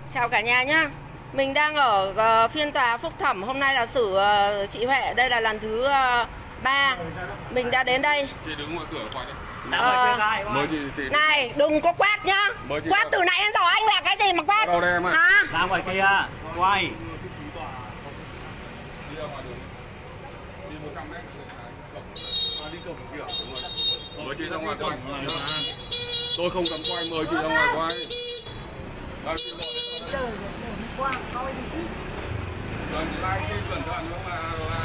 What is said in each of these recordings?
Chào cả nhà nhá. Mình đang ở phiên tòa phúc thẩm. Hôm nay là xử chị Huệ. Đây là lần thứ 3 mình đã đến đây. Chị đứng ngoài cửa quay đấy. Mời chị. Này đừng có quát nhá. Quát từ nãy đến giờ anh là cái gì mà quát? Đâu đây em ạ? Hả? Ra ngoài kia quay. Đi ra ngoài đường. Đi 100 mét. Đi cổng kia. Mời chị ra ngoài quay. Tôi không cấm quay, mời chị ra ngoài quay. Đây chị gọi đây. Lần livestream cẩn thận không là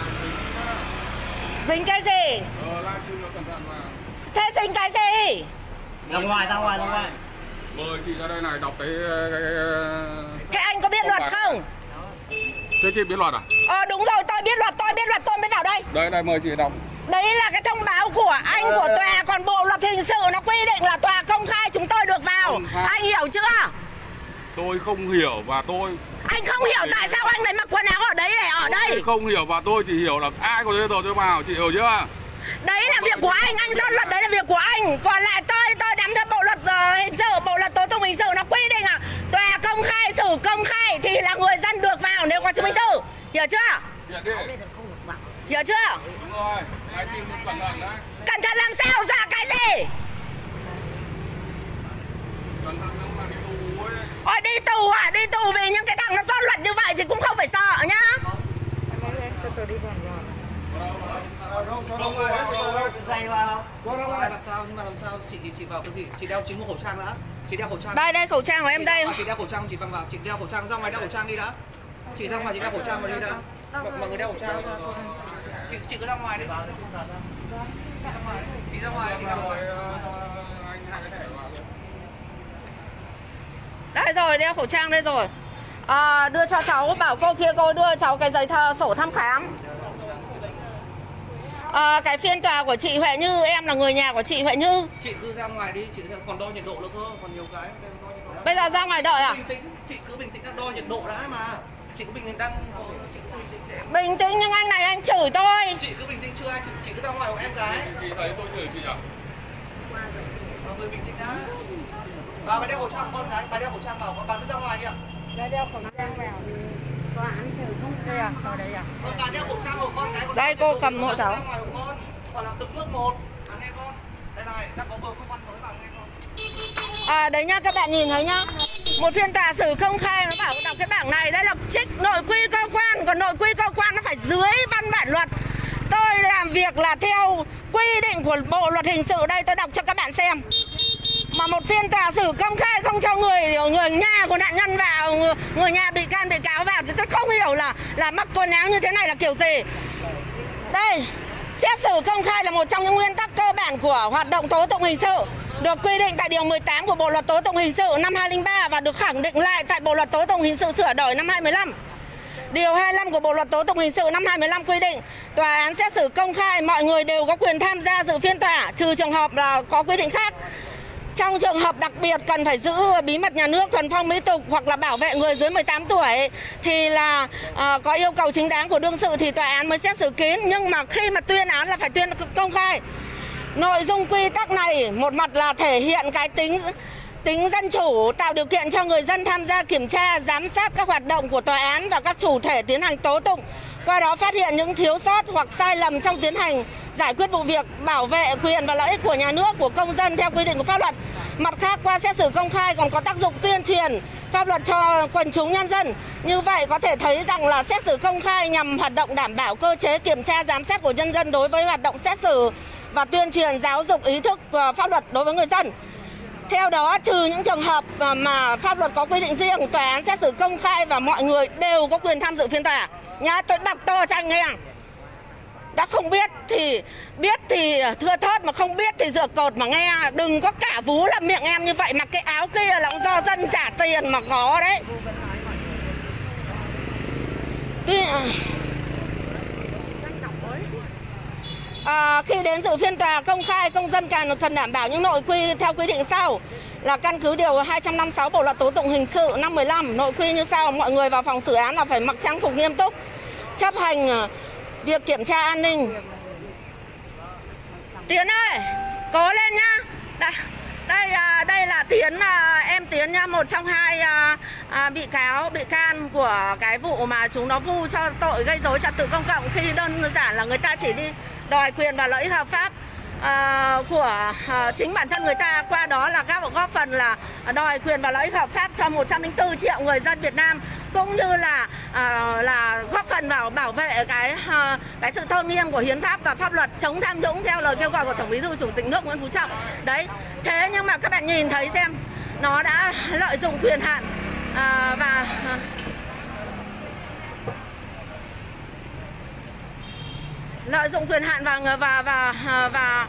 Dính cái gì? livestream nó cẩn thận mà. Thế dính cái gì? Ra ngoài. Mời chị ra đây này đọc Thế anh có biết luật không? Thế chị biết luật à? Đúng rồi, tôi biết luật tôi mới vào đây. Đây mời chị đọc. Đấy là cái thông báo của anh của tòa, còn bộ luật hình sự nó quy định là tòa công khai chúng tôi được vào. Anh hiểu chưa? Tôi không hiểu và tôi... Anh không hiểu tại sao anh lại mặc quần áo ở đấy để ở đây. Tôi không hiểu và tôi chỉ hiểu là ai có giấy tờ tôi vào, chị hiểu chưa? Đấy là việc của anh ra luật đấy là việc của anh. Còn lại tôi nắm theo bộ luật hình sự, bộ luật tố tụng hình sự nó quy định là tòa công khai, xử công khai thì là người dân được vào nếu có chứng minh thư. Hiểu chưa? Hiểu chưa? Đúng rồi, anh xin cẩn thận đấy. Cẩn thận làm sao, dọa cái gì? Cẩn thận không là đi tù ấy. Ôi đi tù à? Đi tù vì những cái thằng nó do luật như vậy thì cũng không phải sợ nhá. Làm sao nhưng mà làm sao chị vào cái gì? Chị đeo chính một khẩu trang đã. Chị đeo khẩu trang. Đây khẩu trang của em đây. Chị đeo khẩu trang chị vào. Chị đeo khẩu trang ra ngoài đeo khẩu trang đi đã. Chị ra ngoài chị đeo khẩu trang vào đi đã. Mọi người đeo khẩu trang. Chị cứ ra ngoài đi. Chị ra ngoài chị đeo khẩu trang. Đây rồi, đeo khẩu trang đây rồi. Đưa cho cháu, bảo cô kia cô đưa cháu cái giấy sổ thăm khám. Cái phiên tòa của chị Huệ Như, em là người nhà của chị Huệ Như. Chị cứ ra ngoài đi, chị còn đo nhiệt độ nữa cơ, còn nhiều cái. Bây giờ ra ngoài đợi à? Bình tĩnh, chị cứ bình tĩnh đo nhiệt độ đã mà. Chị cứ bình tĩnh đang bình tĩnh nhưng anh này anh chửi tôi. Chị cứ bình tĩnh chưa ai, chị cứ ra ngoài của em gái. Chị thấy tôi chửi chị à? Người bình tĩnh đã. Bà phải đeo khẩu trang con gái, bà đeo khẩu trang vào, bà cứ ra ngoài đi ạ. Đây đeo khẩu trang vào thì tòa án xử không kia ở đây à? Bà đeo khẩu trang của con gái. Đây cô cầm hộ cháu. Còn làm từng bước một. Nghe con. Đây này, chắc có bờ không ăn nói vào nghe con. Đấy nhá, các bạn nhìn thấy nhá. Một phiên tòa xử công khai nó bảo đọc cái bảng này, đây là trích nội quy cơ quan, còn nội quy cơ quan nó phải dưới văn bản luật. Tôi làm việc là theo quy định của bộ luật hình sự, đây tôi đọc cho các bạn xem. Mà một phiên tòa xử công khai không cho người nhà của nạn nhân vào, người nhà bị can bị cáo vào thì tôi không hiểu là mặc quần áo như thế này là kiểu gì. Đây, xét xử công khai là một trong những nguyên tắc cơ bản của hoạt động tố tụng hình sự, được quy định tại điều 18 của Bộ luật tố tụng hình sự năm 2003 và được khẳng định lại tại Bộ luật tố tụng hình sự sửa đổi năm 2015. Điều 25 của Bộ luật tố tụng hình sự năm 2015 quy định tòa án xét xử công khai, mọi người đều có quyền tham gia dự phiên tòa, trừ trường hợp là có quy định khác. Trong trường hợp đặc biệt cần phải giữ bí mật nhà nước, thuần phong mỹ tục hoặc là bảo vệ người dưới 18 tuổi thì là có yêu cầu chính đáng của đương sự thì tòa án mới xét xử kín. Nhưng mà khi mà tuyên án là phải tuyên công khai. Nội dung quy tắc này một mặt là thể hiện cái tính dân chủ, tạo điều kiện cho người dân tham gia kiểm tra, giám sát các hoạt động của tòa án và các chủ thể tiến hành tố tụng, qua đó phát hiện những thiếu sót hoặc sai lầm trong tiến hành giải quyết vụ việc, bảo vệ quyền và lợi ích của nhà nước, của công dân theo quy định của pháp luật. Mặt khác, qua xét xử công khai còn có tác dụng tuyên truyền pháp luật cho quần chúng nhân dân. Như vậy có thể thấy rằng là xét xử công khai nhằm hoạt động đảm bảo cơ chế kiểm tra giám sát của nhân dân đối với hoạt động xét xử và tuyên truyền giáo dục ý thức pháp luật đối với người dân. Theo đó, trừ những trường hợp mà pháp luật có quy định riêng, tòa án xét xử công khai và mọi người đều có quyền tham dự phiên tòa. Nhá, tôi đọc to cho anh nghe. Đã không biết thì thưa thớt, mà không biết thì dựa cột mà nghe. Đừng có cả vú làm miệng em như vậy, mặc cái áo kia là do dân trả tiền mà có đấy. Khi đến dự phiên tòa công khai, công dân cần đảm bảo những nội quy theo quy định sau là căn cứ điều 256 Bộ luật tố tụng hình sự năm 15. Nội quy như sau: mọi người vào phòng xử án là phải mặc trang phục nghiêm túc, chấp hành việc kiểm tra an ninh. Tiến ơi, cố lên nhá. Đây là Tiến, em Tiến nha, một trong hai bị can của cái vụ mà chúng nó vu cho tội gây rối trật tự công cộng, khi đơn giản là người ta chỉ đi đòi quyền và lợi ích hợp pháp của chính bản thân người ta, qua đó là các góp phần là đòi quyền và lợi ích hợp pháp cho 104 triệu người dân Việt Nam, cũng như là góp phần vào bảo vệ cái sự tôn nghiêm của hiến pháp và pháp luật, chống tham nhũng theo lời kêu gọi của Tổng Bí thư Chủ tịch nước Nguyễn Phú Trọng. Đấy, thế nhưng mà các bạn nhìn thấy xem, nó đã lợi dụng quyền hạn và lợi dụng quyền hạn và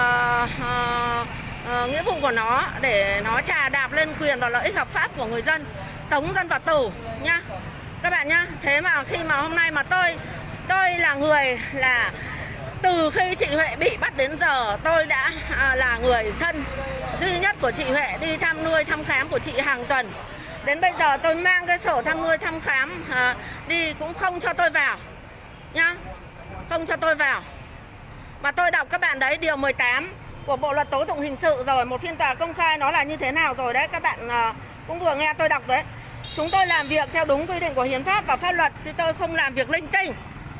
nghĩa vụ của nó để nó chà đạp lên quyền và lợi ích hợp pháp của người dân, tống dân vào tù nhá các bạn nhá. Thế mà khi mà hôm nay mà tôi là người là từ khi chị Huệ bị bắt đến giờ, tôi đã là người thân duy nhất của chị Huệ, đi thăm nuôi thăm khám của chị hàng tuần. Đến bây giờ tôi mang cái sổ thăm nuôi thăm khám đi cũng không cho tôi vào nhá, không cho tôi vào. Mà tôi đọc các bạn đấy, điều 18 của Bộ luật tố tụng hình sự rồi, một phiên tòa công khai nó là như thế nào rồi đấy, các bạn cũng vừa nghe tôi đọc đấy. Chúng tôi làm việc theo đúng quy định của hiến pháp và pháp luật, chứ tôi không làm việc linh tinh.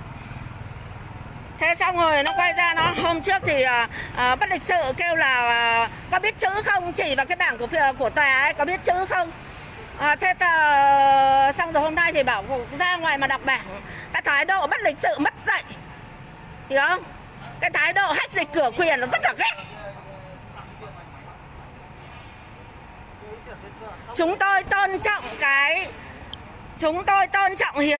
Thế xong rồi nó quay ra, nó hôm trước thì bất lịch sự kêu là có biết chữ không, chỉ vào cái bảng của tòa ấy, có biết chữ không. Thế xong rồi hôm nay thì bảo ra ngoài mà đọc bảng. Cái thái độ bất lịch sự mất dạy, hiểu không? Cái thái độ hách dịch cửa quyền nó rất là ghét. Chúng tôi tôn trọng hiến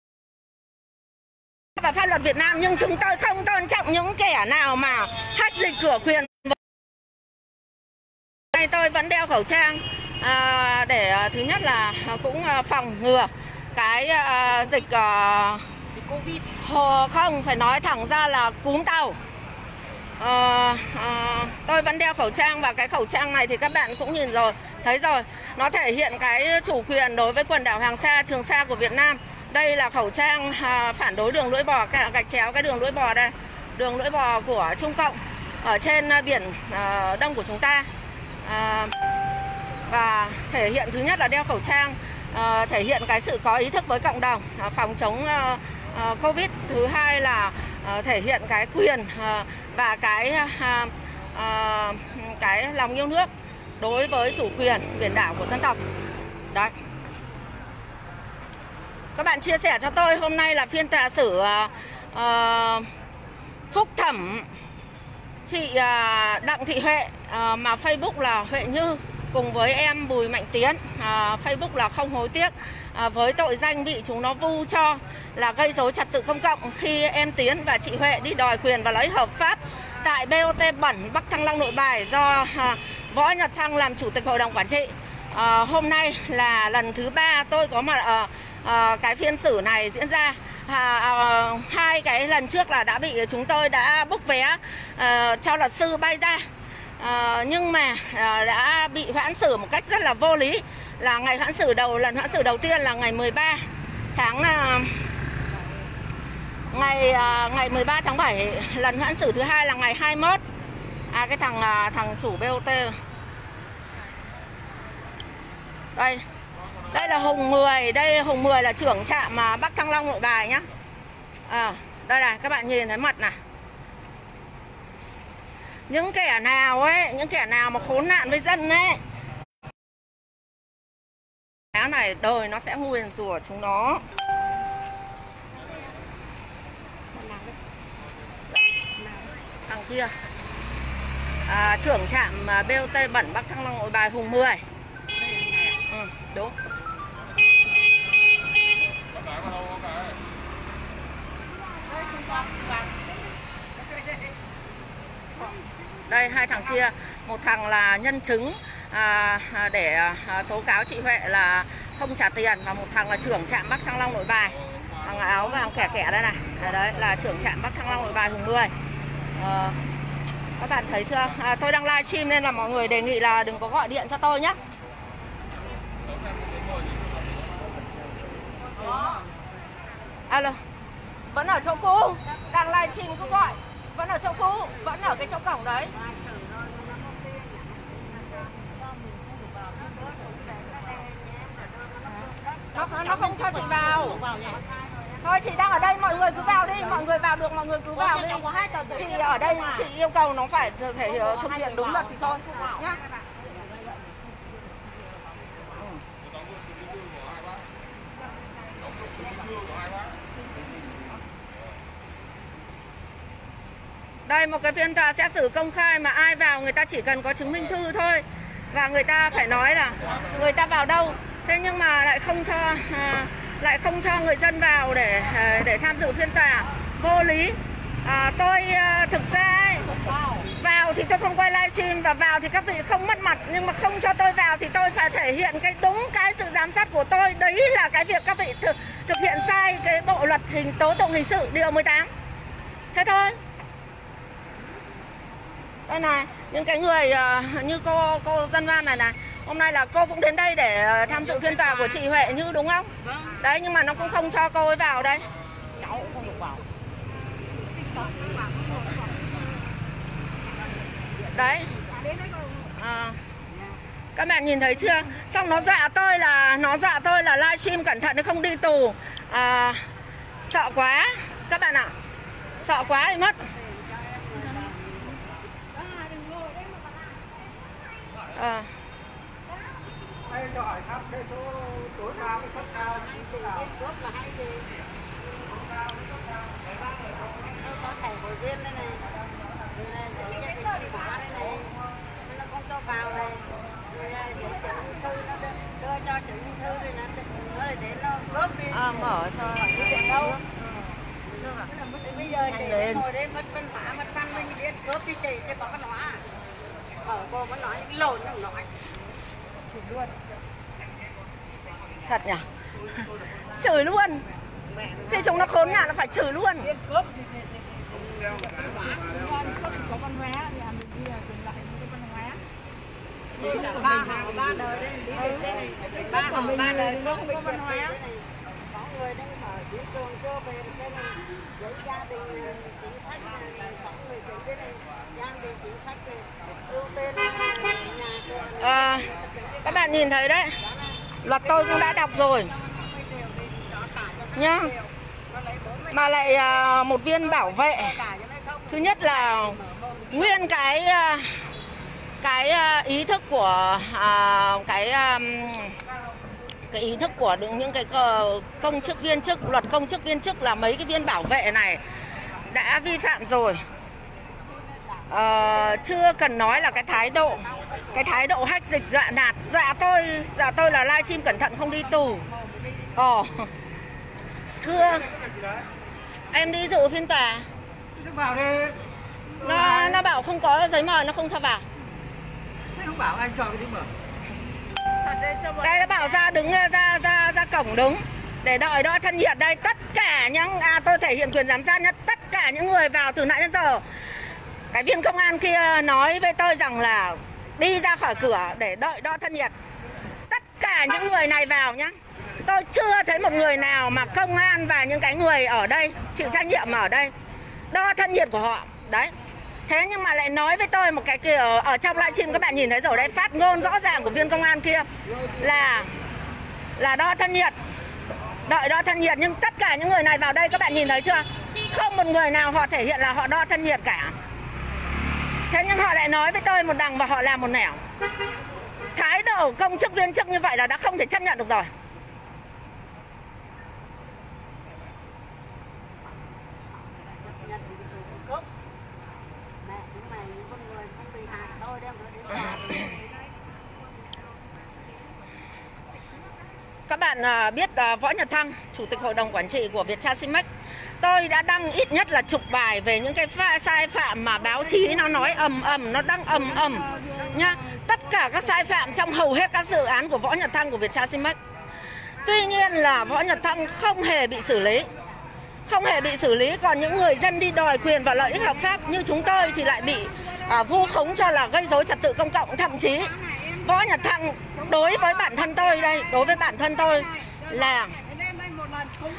và pháp luật Việt Nam, nhưng chúng tôi không tôn trọng những kẻ nào mà hách dịch cửa quyền. Tôi vẫn đeo khẩu trang để thứ nhất là cũng phòng ngừa cái dịch Covid, không phải nói thẳng ra là cúm tàu. Tôi vẫn đeo khẩu trang, và cái khẩu trang này thì các bạn cũng nhìn rồi, thấy rồi, nó thể hiện cái chủ quyền đối với quần đảo Hoàng Sa, Trường Sa của Việt Nam. Đây là khẩu trang phản đối đường lưỡi bò, gạch chéo cái đường lưỡi bò đây, đường lưỡi bò của Trung Cộng ở trên biển Đông của chúng ta. Và thể hiện thứ nhất là đeo khẩu trang, thể hiện cái sự có ý thức với cộng đồng phòng chống Covid. Thứ hai là thể hiện cái quyền và cái lòng yêu nước đối với chủ quyền biển đảo của dân tộc. Đấy. Các bạn chia sẻ cho tôi, hôm nay là phiên tòa xử phúc thẩm chị Đặng Thị Huệ, mà Facebook là Huệ Như, cùng với em Bùi Mạnh Tiến, Facebook là Không Hối Tiếc, với tội danh bị chúng nó vu cho là gây rối trật tự công cộng khi em Tiến và chị Huệ đi đòi quyền và lợi ích hợp pháp tại BOT Bẩn Bắc Thăng Long Nội Bài do Võ Nhật Thăng làm chủ tịch hội đồng quản trị. Hôm nay là lần thứ 3 tôi có mặt ở cái phiên xử này diễn ra. Hai cái lần trước là chúng tôi đã book vé cho luật sư bay ra, nhưng mà đã bị hoãn xử một cách rất là vô lý. Là ngày lần hoãn xử đầu tiên là ngày 13 tháng ngày 13 tháng 7, lần hoãn xử thứ hai là ngày 21. Cái thằng chủ BOT đây là Hùng 10, Hùng 10 là trưởng trạm Bắc Thăng Long Nội Bài nhá. Đây này, các bạn nhìn thấy mặt này. Những kẻ nào mà khốn nạn với dân ấy, cái này đời nó sẽ nguyền rủa chúng nó. Thằng kia trưởng trạm BOT Bẩn Bắc Thăng Long Nội Bài, Hùng 10. Đúng. Đây, hai thằng kia, một thằng là nhân chứng để tố cáo chị Huệ là không trả tiền, và một thằng là trưởng trạm Bắc Thăng Long Nội Bài, thằng áo vàng kẻ đây này. Đấy là trưởng trạm Bắc Thăng Long Nội Bài, Hùng 10. Các bạn thấy chưa? Tôi đang live stream nên là mọi người đề nghị là đừng có gọi điện cho tôi nhé. Alo, vẫn ở chỗ cũ, đang live stream cứ gọi, vẫn ở chỗ cũ, vẫn ở cái chỗ cổng đấy. nó không cho chị vào. Thôi chị đang ở đây, mọi người cứ vào đi, mọi người vào được mọi người cứ vào đi. Chị ở đây chị yêu cầu nó phải thể thực hiện đúng luật thì thôi nhá. Đây một cái phiên tòa xét xử công khai mà ai vào người ta chỉ cần có chứng minh thư thôi. Và người ta phải nói là người ta vào đâu. Thế nhưng mà lại không cho người dân vào để tham dự phiên tòa. Vô lý. Tôi thực ra ấy, vào thì tôi không quay livestream và vào thì các vị không mất mặt, nhưng mà không cho tôi vào thì tôi phải thể hiện cái đúng cái sự giám sát của tôi. Đấy là cái việc các vị thực hiện sai cái bộ luật tố tụng hình sự điều 18. Thế thôi. Đây này, những cái người như cô Dân Văn này này, hôm nay là cô cũng đến đây để tham dự phiên tòa của chị Huệ Như đúng không? Đấy, nhưng mà nó cũng không cho cô ấy vào đây. Cháu cũng không được vào. Đấy. Các bạn nhìn thấy chưa? Xong nó dọa tôi là livestream cẩn thận để không đi tù. Sợ quá các bạn ạ. Sợ quá thì mất. Cho hỏi thăm cái chỗ tối cao, cái cấp cao, Cướp là hay gì? Có thẻ hội viên đây này. Giấy chứng nhận của bà đây này. Nó không cho vào này. Rồi giấy chứng minh thư nó đưa cho chứng minh thư rồi nó để nó cướp đi. Mở cho Đi đâu? Bây giờ chị ngồi đây mất phân phá, mất phân mình biết cướp đi chị chứ có cái nói. Cô có nói những lồn nó nói. Chửi luôn. Thật nhỉ? Chửi luôn. Khi chúng nó khốn nhà nó phải chửi luôn. Có văn hóa thì mình đi truyền lại cái văn hóa. Như là ba đời đây đi đây này. Ba đời nó không có văn hóa. Có người đang ở dưới trường cho về đây này. Giấy gia đình chính sách này, có người kể đây này, gia đình chính sách này, ưu tiên nhà. Các bạn nhìn thấy đấy. Luật tôi cũng đã đọc rồi nhá. Mà lại một viên bảo vệ. Thứ nhất là nguyên cái ý thức của cái ý thức của những cái công chức viên chức, luật công chức viên chức là mấy cái viên bảo vệ này đã vi phạm rồi. Chưa cần nói là cái thái độ hách dịch dọa nạt, dọa tôi là livestream cẩn thận không đi tù. Thưa em đi dự phiên tòa. vào đi. Nó bảo không có giấy mời, nó không cho vào. Thế không bảo anh cho cái giấy mời. Đây nó bảo ra đứng ra cổng đứng để đợi đo thân nhiệt. Đây tất cả những tôi thể hiện quyền giám sát nhất, tất cả những người vào từ nãy đến giờ. Cái viên công an kia nói với tôi rằng là đi ra khỏi cửa để đợi đo thân nhiệt. Tất cả những người này vào nhá. Tôi chưa thấy một người nào mà công an và những cái người ở đây chịu trách nhiệm ở đây đo thân nhiệt của họ. Đấy. Thế nhưng mà lại nói với tôi một cái kia ở trong livestream các bạn nhìn thấy rồi đấy, phát ngôn rõ ràng của viên công an kia là đo thân nhiệt. Đợi đo thân nhiệt, nhưng tất cả những người này vào đây các bạn nhìn thấy chưa? Không một người nào họ thể hiện là họ đo thân nhiệt cả. Thế nhưng họ lại nói với tôi một đằng và họ làm một nẻo. Thái độ công chức viên chức như vậy là đã không thể chấp nhận được rồi. Các bạn biết Võ Nhật Thăng, Chủ tịch Hội đồng Quản trị của Vietchatshipmex, tôi đã đăng ít nhất là chục bài về những cái sai phạm mà báo chí nó nói nó đăng nhá. Tất cả các sai phạm trong hầu hết các dự án của Võ Nhật Thăng của Vietchatshipmex. Tuy nhiên là Võ Nhật Thăng không hề bị xử lý. Không hề bị xử lý, còn những người dân đi đòi quyền và lợi ích hợp pháp như chúng tôi thì lại bị vu khống cho là gây rối trật tự công cộng. Thậm chí Võ Nhật Thăng đối với bản thân tôi đây, đối với bản thân tôi là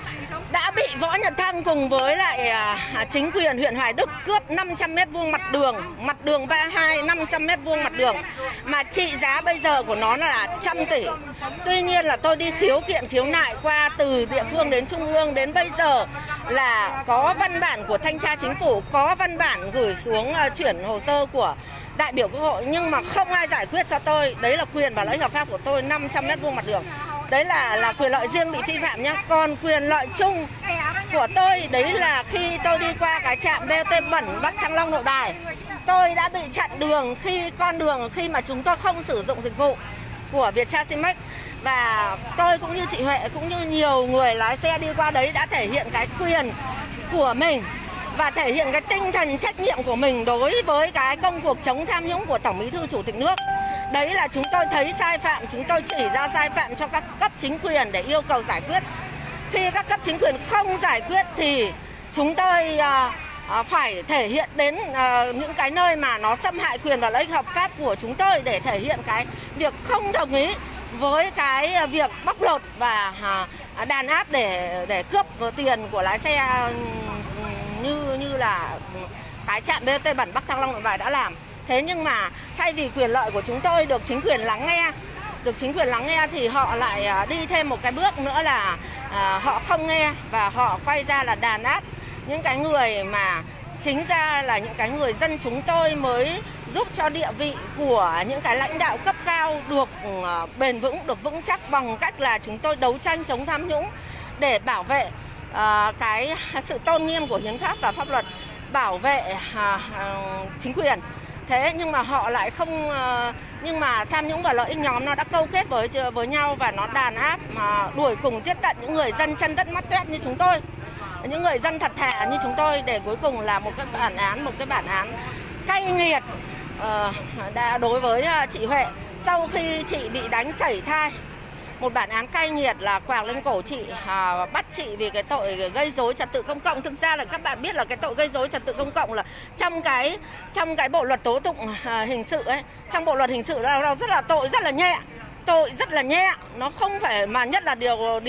đã bị Võ Nhật Thăng cùng với lại chính quyền huyện Hoài Đức cướp 500 m² mặt đường 32, 500 m² mặt đường mà trị giá bây giờ của nó là 100 tỷ. Tuy nhiên là tôi đi khiếu kiện khiếu nại qua từ địa phương đến trung ương, đến bây giờ là có văn bản của thanh tra chính phủ, có văn bản gửi xuống chuyển hồ sơ của đại biểu Quốc hội, nhưng mà không ai giải quyết cho tôi. Đấy là quyền và lợi ích hợp pháp của tôi, 500 m² mặt đường. Đấy là quyền lợi riêng bị vi phạm nhá. Còn quyền lợi chung của tôi đấy là khi tôi đi qua cái trạm BOT bẩn Bắc Thăng Long Nội Bài, tôi đã bị chặn đường khi mà chúng tôi không sử dụng dịch vụ của Viettel Simex. Và tôi cũng như chị Huệ cũng như nhiều người lái xe đi qua đấy đã thể hiện cái quyền của mình và thể hiện cái tinh thần trách nhiệm của mình đối với cái công cuộc chống tham nhũng của Tổng Bí thư Chủ tịch nước. Đấy là chúng tôi thấy sai phạm, chúng tôi chỉ ra sai phạm cho các cấp chính quyền để yêu cầu giải quyết. Khi các cấp chính quyền không giải quyết thì chúng tôi phải thể hiện đến những cái nơi mà nó xâm hại quyền và lợi ích hợp pháp của chúng tôi để thể hiện cái việc không đồng ý với cái việc bóc lột và đàn áp để cướp tiền của lái xe như là cái trạm BOT bẩn Bắc Thăng Long Nội Bài đã làm. Thế nhưng mà thay vì quyền lợi của chúng tôi được chính quyền lắng nghe thì họ lại đi thêm một cái bước nữa là họ không nghe và họ quay ra là đàn áp những cái người mà chính ra là những cái người dân chúng tôi mới giúp cho địa vị của những cái lãnh đạo cấp cao được bền vững, được vững chắc bằng cách là chúng tôi đấu tranh chống tham nhũng để bảo vệ cái sự tôn nghiêm của hiến pháp và pháp luật, bảo vệ chính quyền. Thế nhưng mà họ lại không, nhưng mà tham nhũng và lợi ích nhóm nó đã câu kết với nhau và nó đàn áp mà đuổi cùng giết tận những người dân chân đất mắt toét như chúng tôi, những người dân thật thà như chúng tôi, để cuối cùng là một cái bản án cay nghiệt đối với chị Huệ. Sau khi chị bị đánh sảy thai, một bản án cay nghiệt là quàng lên cổ chị, bắt chị vì cái tội gây rối trật tự công cộng. Thực ra là các bạn biết là cái tội gây rối trật tự công cộng là trong cái bộ luật tố tụng hình sự ấy, trong bộ luật hình sự nó rất là tội rất là nhẹ, nó không phải, mà nhất là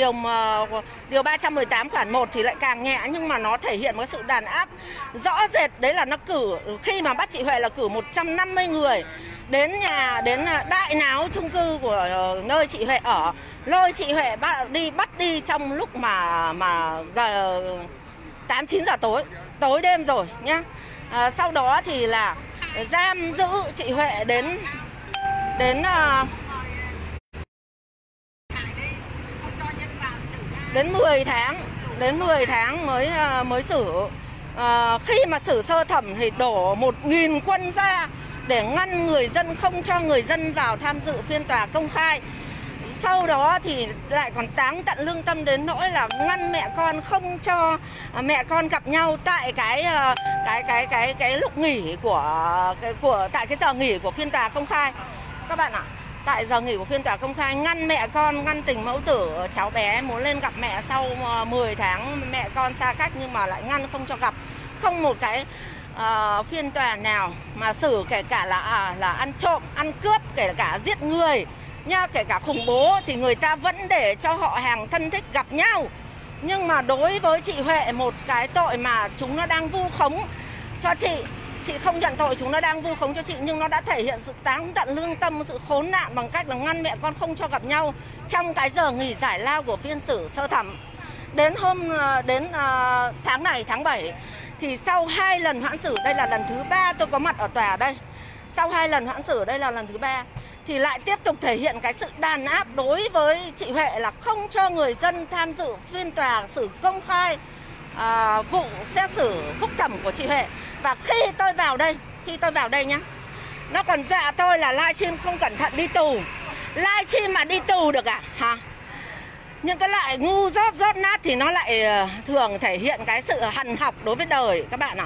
điều 318 khoản 1 thì lại càng nhẹ, nhưng mà nó thể hiện một sự đàn áp rõ rệt. Đấy là nó khi mà bắt chị Huệ là cử 150 người đến đại náo chung cư của nơi chị Huệ ở, lôi chị Huệ bắt đi trong lúc mà 8-9 giờ tối đêm rồi nhá. Sau đó thì là giam giữ chị Huệ đến 10 tháng mới xử. Khi mà xử sơ thẩm thì đổ 1.000 quân ra để ngăn người dân, không cho người dân vào tham dự phiên tòa công khai. Sau đó thì lại còn táng tận lương tâm đến nỗi là ngăn mẹ con, không cho mẹ con gặp nhau tại cái lúc nghỉ tại cái giờ nghỉ của phiên tòa công khai. Các bạn ạ, tại giờ nghỉ của phiên tòa công khai ngăn mẹ con, ngăn tình mẫu tử cháu bé muốn lên gặp mẹ sau 10 tháng mẹ con xa cách, nhưng mà lại ngăn không cho gặp. Không một cái phiên tòa nào mà xử, kể cả là ăn trộm, ăn cướp, kể cả giết người nha, kể cả khủng bố thì người ta vẫn để cho họ hàng thân thích gặp nhau. Nhưng mà đối với chị Huệ, một cái tội mà chúng nó đang vu khống cho chị không nhận tội, chúng nó đang vu khống cho chị, nhưng nó đã thể hiện sự táng tận lương tâm, sự khốn nạn bằng cách là ngăn mẹ con không cho gặp nhau trong cái giờ nghỉ giải lao của phiên xử sơ thẩm. Đến tháng này, tháng 7 thì sau 2 lần hoãn xử, đây là lần thứ 3 tôi có mặt ở tòa đây. Sau 2 lần hoãn xử, đây là lần thứ 3 thì lại tiếp tục thể hiện cái sự đàn áp đối với chị Huệ là không cho người dân tham dự phiên tòa xử công khai vụ xét xử phúc thẩm của chị Huệ. Và khi tôi vào đây nhá, nó còn dọa tôi là livestream không cẩn thận đi tù. Livestream mà đi tù được à hả? Nhưng cái loại ngu dốt nát thì nó lại thường thể hiện cái sự hằn học đối với đời các bạn ạ.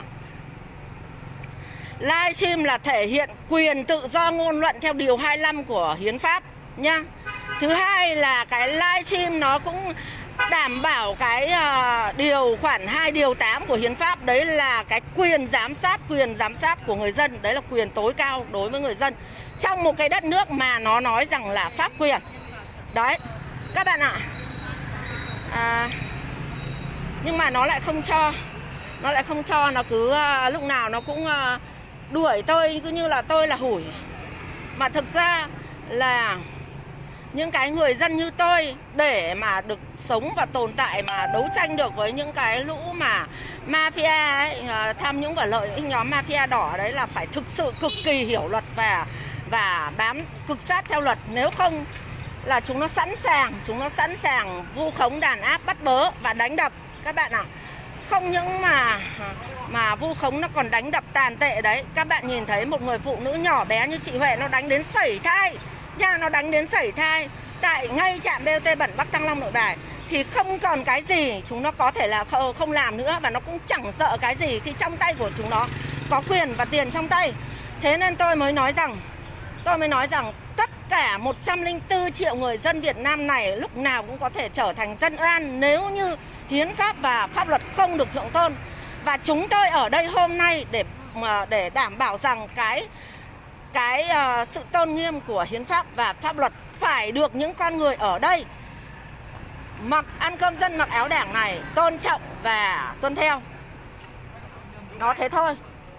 Livestream là thể hiện quyền tự do ngôn luận theo điều 25 của hiến pháp nhá. Thứ hai là cái livestream nó cũng đảm bảo cái điều khoản 2 điều 8 của hiến pháp, đấy là cái quyền giám sát của người dân, đấy là quyền tối cao đối với người dân trong một cái đất nước mà nó nói rằng là pháp quyền. Đấy các bạn ạ. Nhưng mà nó lại không cho. Nó lại không cho, nó cứ lúc nào nó cũng đuổi tôi cứ như là tôi là hủi. Mà thực ra là những cái người dân như tôi để mà được sống và tồn tại mà đấu tranh được với những cái lũ mà mafia ấy, tham nhũng và lợi ích nhóm mafia đỏ đấy là phải thực sự cực kỳ hiểu luật và bám cực sát theo luật. Nếu không là chúng nó sẵn sàng vu khống, đàn áp, bắt bớ và đánh đập các bạn ạ. Không những mà vu khống, nó còn đánh đập tàn tệ đấy. Các bạn nhìn thấy một người phụ nữ nhỏ bé như chị Huệ nó đánh đến sẩy thai nha, nó đánh đến sẩy thai tại ngay trạm BOT bẩn Bắc Thăng Long, Nội Bài. Thì không còn cái gì chúng nó có thể là không làm nữa, và nó cũng chẳng sợ cái gì khi trong tay của chúng nó có quyền và tiền trong tay. Thế nên tôi mới nói rằng tất cả 104 triệu người dân Việt Nam này lúc nào cũng có thể trở thành dân oan nếu như hiến pháp và pháp luật không được thượng tôn. Và chúng tôi ở đây hôm nay để đảm bảo rằng cái sự tôn nghiêm của hiến pháp và pháp luật phải được những con người ở đây mặc ăn cơm dân, mặc áo đảng này tôn trọng và tuân theo. Nó thế thôi.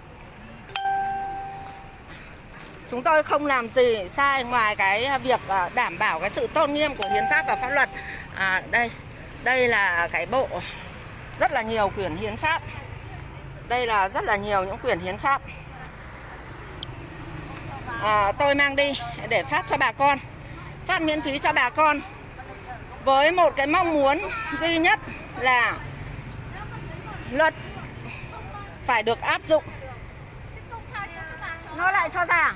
Chúng tôi không làm gì sai ngoài cái việc đảm bảo cái sự tôn nghiêm của hiến pháp và pháp luật. Đây là cái bộ rất là nhiều quyển hiến pháp. Đây là rất là nhiều những quyển hiến pháp. Tôi mang đi để phát cho bà con, phát miễn phí cho bà con, với một cái mong muốn duy nhất là luật phải được áp dụng. Nó lại cho ra.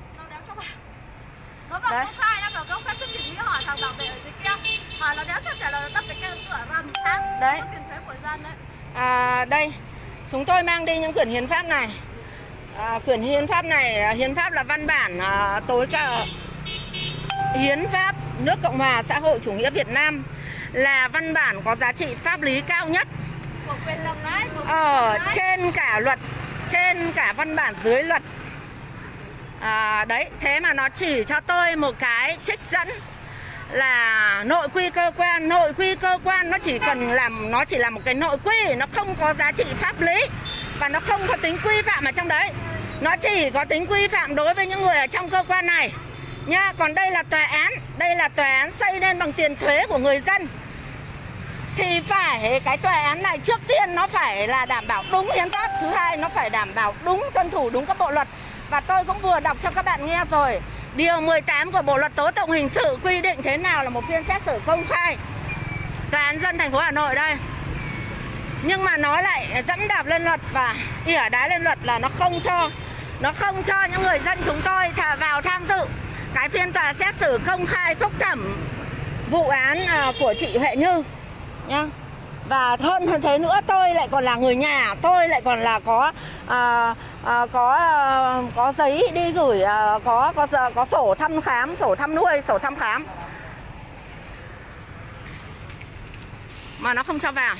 Nó bảo công khai, nó bảo công khai xuất trình, hỏi thằng bảo vệ ở dưới kia, hỏi nó đéo theo trả lời, nó đập cái cửa vào mình khác. Đấy. Có tiền thuế của dân đấy. Đây, chúng tôi mang đi những quyển hiến pháp này. Quyển hiến pháp này, hiến pháp là văn bản tối cao. Hiến pháp nước Cộng hòa xã hội chủ nghĩa Việt Nam là văn bản có giá trị pháp lý cao nhất Của quyền lực đấy. ở trên cả luật, trên cả văn bản dưới luật. Đấy, thế mà nó chỉ cho tôi một cái trích dẫn là nội quy cơ quan. Nội quy cơ quan nó chỉ là một cái nội quy, nó không có giá trị pháp lý và nó không có tính quy phạm ở trong đấy. Nó chỉ có tính quy phạm đối với những người ở trong cơ quan này nha. Còn đây là tòa án, đây là tòa án xây lên bằng tiền thuế của người dân. Thì phải cái tòa án này trước tiên nó phải là đảm bảo đúng hiến pháp, thứ hai nó phải đảm bảo đúng, tuân thủ đúng các bộ luật. Và tôi cũng vừa đọc cho các bạn nghe rồi. Điều 18 của Bộ luật tố tụng hình sự quy định thế nào là một phiên xét xử công khai. Tòa án dân thành phố Hà Nội đây. Nhưng mà nó lại dẫm đạp lên luật và ỉa đá lên luật là nó không cho những người dân chúng tôi vào tham dự cái phiên tòa xét xử công khai phúc thẩm vụ án của chị Huệ Như nhá. Và hơn thế nữa, tôi lại còn là người nhà, tôi lại còn là có giấy đi gửi, có sổ thăm khám, sổ thăm nuôi, sổ thăm khám mà nó không cho vào.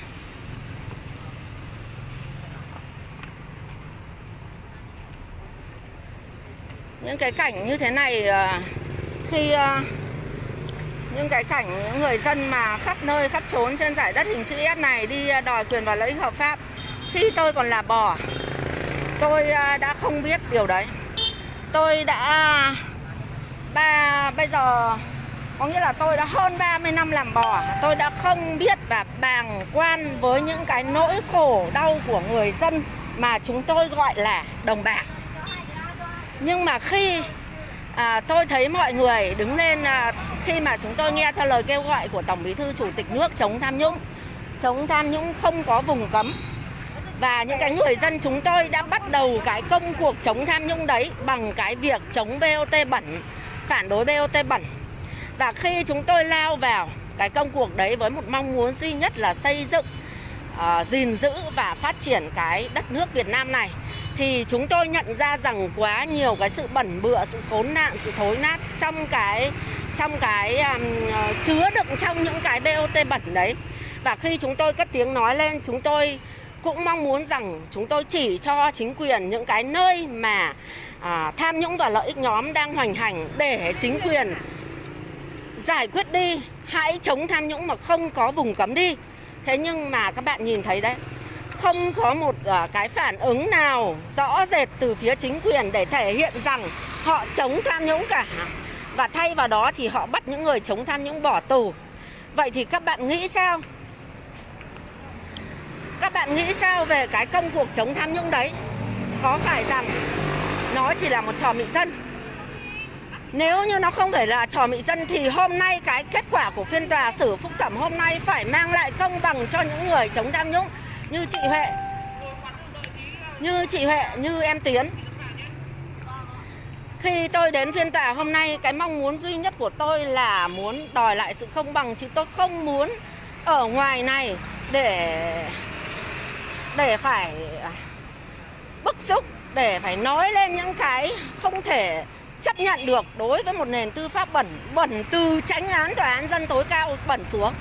Những cái cảnh như thế này, khi những cái cảnh những người dân mà khắp nơi khắp trốn trên giải đất hình chữ S này đi đòi quyền và lợi ích hợp pháp, khi tôi còn là bò, tôi đã không biết điều đấy. Tôi đã bây giờ có nghĩa là tôi đã hơn 30 năm làm bò, tôi đã không biết và bàng quan với những cái nỗi khổ đau của người dân mà chúng tôi gọi là đồng bào. Nhưng mà khi tôi thấy mọi người đứng lên, khi mà chúng tôi nghe theo lời kêu gọi của Tổng Bí thư Chủ tịch nước chống tham nhũng không có vùng cấm, và những cái người dân chúng tôi đã bắt đầu cái công cuộc chống tham nhũng đấy bằng cái việc chống BOT bẩn, phản đối BOT bẩn. Và khi chúng tôi lao vào cái công cuộc đấy với một mong muốn duy nhất là xây dựng, gìn giữ và phát triển cái đất nước Việt Nam này, thì chúng tôi nhận ra rằng quá nhiều cái sự bẩn bựa, sự khốn nạn, sự thối nát trong cái chứa đựng trong những cái BOT bẩn đấy. Và khi chúng tôi cất tiếng nói lên, chúng tôi cũng mong muốn rằng chúng tôi chỉ cho chính quyền những cái nơi mà tham nhũng và lợi ích nhóm đang hoành hành để chính quyền giải quyết đi, hãy chống tham nhũng mà không có vùng cấm đi. Thế nhưng mà các bạn nhìn thấy đấy, không có một cái phản ứng nào rõ rệt từ phía chính quyền để thể hiện rằng họ chống tham nhũng cả. Và thay vào đó thì họ bắt những người chống tham nhũng bỏ tù. Vậy thì các bạn nghĩ sao? Các bạn nghĩ sao về cái công cuộc chống tham nhũng đấy? Có phải rằng nó chỉ là một trò mị dân? Nếu như nó không phải là trò mị dân thì hôm nay cái kết quả của phiên tòa xử phúc thẩm hôm nay phải mang lại công bằng cho những người chống tham nhũng như chị Huệ, như em Tiến. Khi tôi đến phiên tòa hôm nay, cái mong muốn duy nhất của tôi là muốn đòi lại sự công bằng, chứ tôi không muốn ở ngoài này để phải bức xúc, để phải nói lên những cái không thể chấp nhận được đối với một nền tư pháp bẩn từ chánh án tòa án dân tối cao bẩn xuống.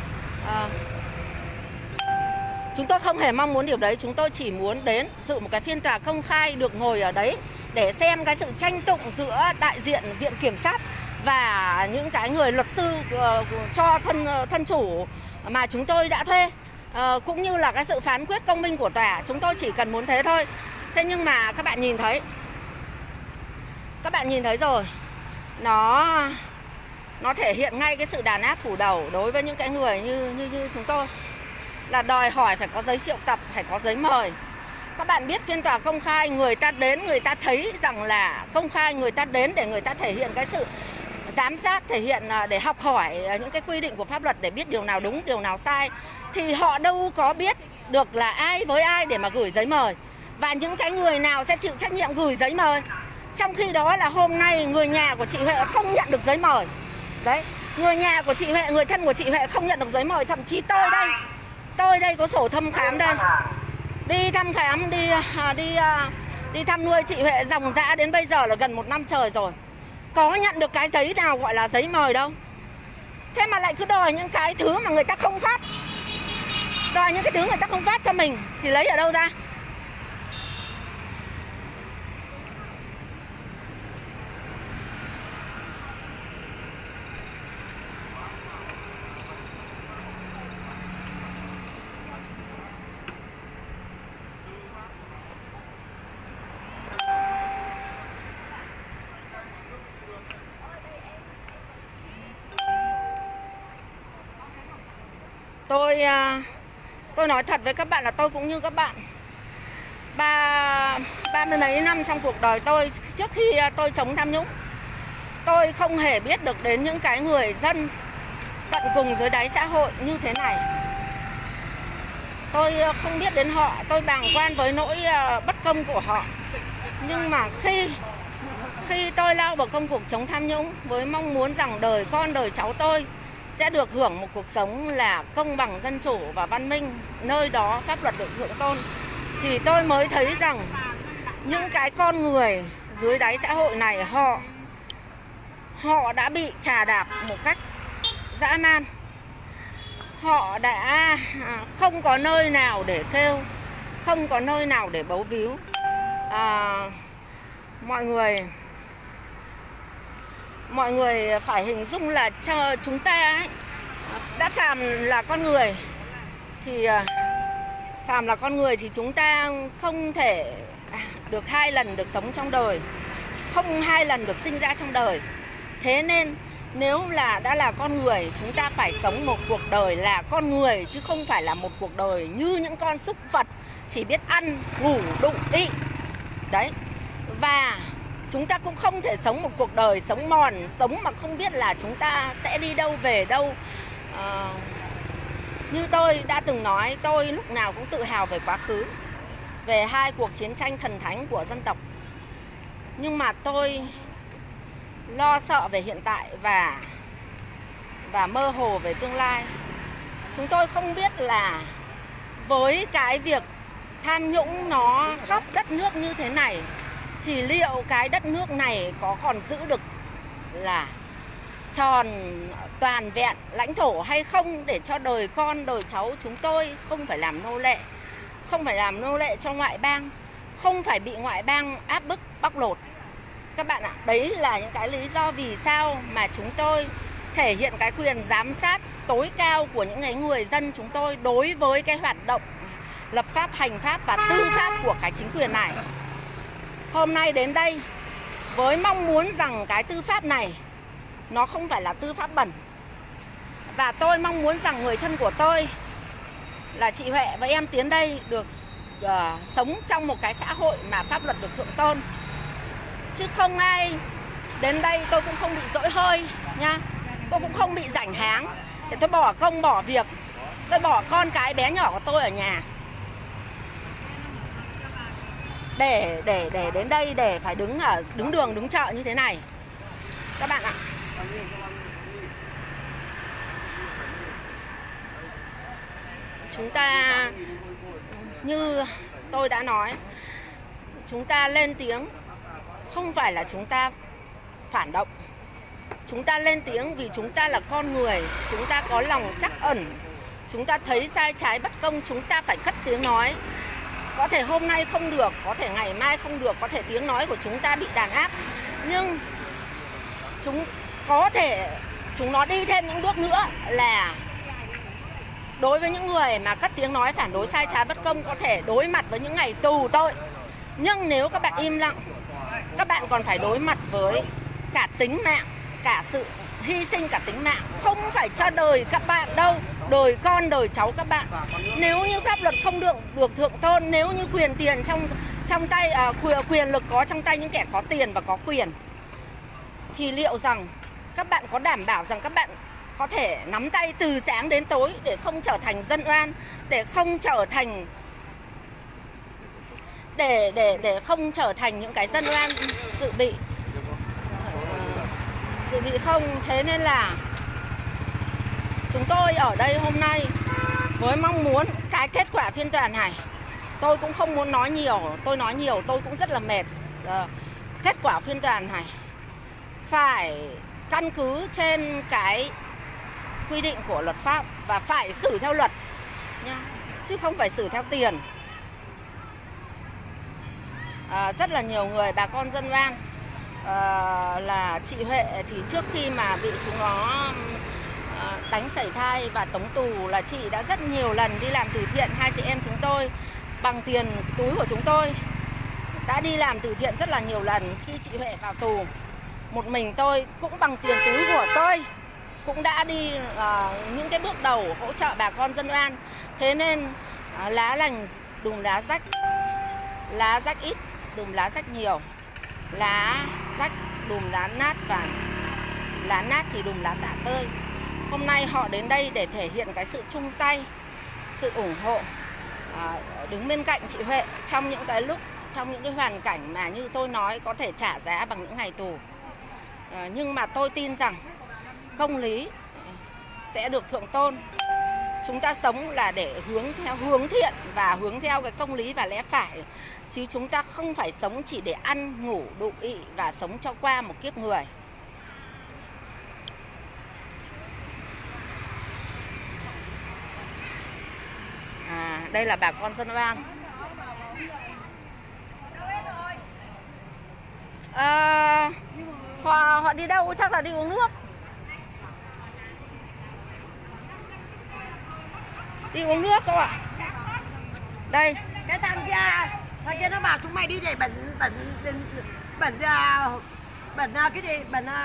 Chúng tôi không hề mong muốn điều đấy. Chúng tôi chỉ muốn đến dự một cái phiên tòa công khai, được ngồi ở đấy để xem cái sự tranh tụng giữa đại diện viện kiểm sát và những cái người luật sư cho thân chủ mà chúng tôi đã thuê, cũng như là cái sự phán quyết công minh của tòa. Chúng tôi chỉ cần muốn thế thôi. Thế nhưng mà các bạn nhìn thấy rồi, nó thể hiện ngay cái sự đàn áp phủ đầu đối với những cái người như chúng tôi, là đòi hỏi phải có giấy triệu tập, phải có giấy mời. Các bạn biết phiên tòa công khai, người ta đến, người ta thấy rằng là công khai, người ta đến để người ta thể hiện cái sự giám sát, thể hiện để học hỏi những cái quy định của pháp luật để biết điều nào đúng, điều nào sai. Thì họ đâu có biết được là ai với ai để mà gửi giấy mời, và những cái người nào sẽ chịu trách nhiệm gửi giấy mời. Trong khi đó là hôm nay người nhà của chị Huệ không nhận được giấy mời. Đấy, người nhà của chị Huệ, người thân của chị Huệ không nhận được giấy mời. Thậm chí tôi đây có sổ thăm khám đây, đi thăm khám, đi thăm nuôi chị Huệ dòng dã đến bây giờ là gần 1 năm trời rồi, có nhận được cái giấy nào gọi là giấy mời đâu. Thế mà lại cứ đòi những cái thứ mà người ta không phát, đòi những cái thứ người ta không phát cho mình thì lấy ở đâu ra? Tôi nói thật với các bạn là tôi cũng như các bạn. 30 mấy năm trong cuộc đời tôi, trước khi tôi chống tham nhũng, tôi không hề biết được đến những cái người dân tận cùng dưới đáy xã hội như thế này. Tôi không biết đến họ, tôi bàng quan với nỗi bất công của họ. Nhưng mà khi tôi lao vào công cuộc chống tham nhũng với mong muốn rằng đời con, đời cháu tôi sẽ được hưởng một cuộc sống là công bằng, dân chủ và văn minh, nơi đó pháp luật được thượng tôn, thì tôi mới thấy rằng những cái con người dưới đáy xã hội này họ đã bị chà đạp một cách dã man. Họ đã không có nơi nào để kêu, không có nơi nào để bấu víu. Mọi người phải hình dung là cho chúng ta ấy, đã phàm là con người thì chúng ta không thể được 2 lần được sống trong đời, không 2 lần được sinh ra trong đời. Thế nên nếu là đã là con người, chúng ta phải sống một cuộc đời là con người, chứ không phải là một cuộc đời như những con súc vật chỉ biết ăn, ngủ, đụng, ị. Đấy. Và chúng ta cũng không thể sống một cuộc đời sống mòn, sống mà không biết là chúng ta sẽ đi đâu, về đâu. Như tôi đã từng nói, tôi lúc nào cũng tự hào về quá khứ, về 2 cuộc chiến tranh thần thánh của dân tộc. Nhưng mà tôi lo sợ về hiện tại và mơ hồ về tương lai. Chúng tôi không biết là với cái việc tham nhũng nó khắp đất nước như thế này thì liệu cái đất nước này có còn giữ được là tròn toàn vẹn lãnh thổ hay không, để cho đời con, đời cháu chúng tôi không phải làm nô lệ, không phải làm nô lệ cho ngoại bang, không phải bị ngoại bang áp bức, bóc lột. Các bạn ạ, đấy là những cái lý do vì sao mà chúng tôi thể hiện cái quyền giám sát tối cao của những cái người dân chúng tôi đối với cái hoạt động lập pháp, hành pháp và tư pháp của cái chính quyền này. Hôm nay đến đây với mong muốn rằng cái tư pháp này nó không phải là tư pháp bẩn. Và tôi mong muốn rằng người thân của tôi là chị Huệ và em Tiến đây được sống trong một cái xã hội mà pháp luật được thượng tôn. Chứ không ai đến đây, tôi cũng không bị dỗi hơi nha. Tôi cũng không bị rảnh háng để tôi bỏ công bỏ việc, tôi bỏ con cái bé nhỏ của tôi ở nhà để đến đây để phải đứng đường đứng chợ như thế này các bạn ạ. Chúng ta, như tôi đã nói, chúng ta lên tiếng không phải là chúng ta phản động. Chúng ta lên tiếng vì chúng ta là con người, chúng ta có lòng trắc ẩn. Chúng ta thấy sai trái bất công, chúng ta phải cất tiếng nói. Có thể hôm nay không được, có thể ngày mai không được, có thể tiếng nói của chúng ta bị đàn áp. Nhưng chúng nó đi thêm những bước nữa là đối với những người mà cất tiếng nói phản đối sai trái bất công có thể đối mặt với những ngày tù tội. Nhưng nếu các bạn im lặng, các bạn còn phải đối mặt với cả tính mạng, cả sự hy sinh cả tính mạng. Không phải cho đời các bạn đâu, đời con, đời cháu các bạn. Nếu như pháp luật không được thượng tôn, nếu như quyền tiền trong tay, quyền lực có trong tay những kẻ có tiền và có quyền, thì liệu rằng các bạn có đảm bảo rằng các bạn có thể nắm tay từ sáng đến tối để không trở thành dân oan, để không trở thành để không trở thành những cái dân oan dự bị không? Thế nên là chúng tôi ở đây hôm nay với mong muốn cái kết quả phiên tòa này, tôi cũng không muốn nói nhiều, tôi nói nhiều tôi cũng rất là mệt. Kết quả phiên tòa này phải căn cứ trên cái quy định của luật pháp và phải xử theo luật nha, chứ không phải xử theo tiền. Rất là nhiều người, bà con dân oan, là chị Huệ thì trước khi mà bị chúng nó đánh sảy thai và tống tù là chị đã rất nhiều lần đi làm từ thiện. Hai chị em chúng tôi bằng tiền túi của chúng tôi đã đi làm từ thiện rất là nhiều lần. Khi chị Huệ vào tù, một mình tôi cũng bằng tiền túi của tôi cũng đã đi những cái bước đầu hỗ trợ bà con dân oan. Thế nên lá lành đùm lá rách, lá rách ít đùm lá rách nhiều, lá rách đùm lá nát và lá nát thì đùm lá tả tơi. Hôm nay họ đến đây để thể hiện cái sự chung tay, sự ủng hộ, đứng bên cạnh chị Huệ trong những cái lúc, trong những cái hoàn cảnh mà như tôi nói có thể trả giá bằng những ngày tù. Nhưng mà tôi tin rằng công lý sẽ được thượng tôn. Chúng ta sống là để hướng thiện và hướng theo cái công lý và lẽ phải, chứ chúng ta không phải sống chỉ để ăn, ngủ, đụ ị và sống cho qua một kiếp người. Đây là bà con dân oan. Họ đi đâu? Chắc là đi uống nước. Đi uống nước các ạ. Đây. Cái thằng kia nó bảo chúng mày đi để bẩn cái gì,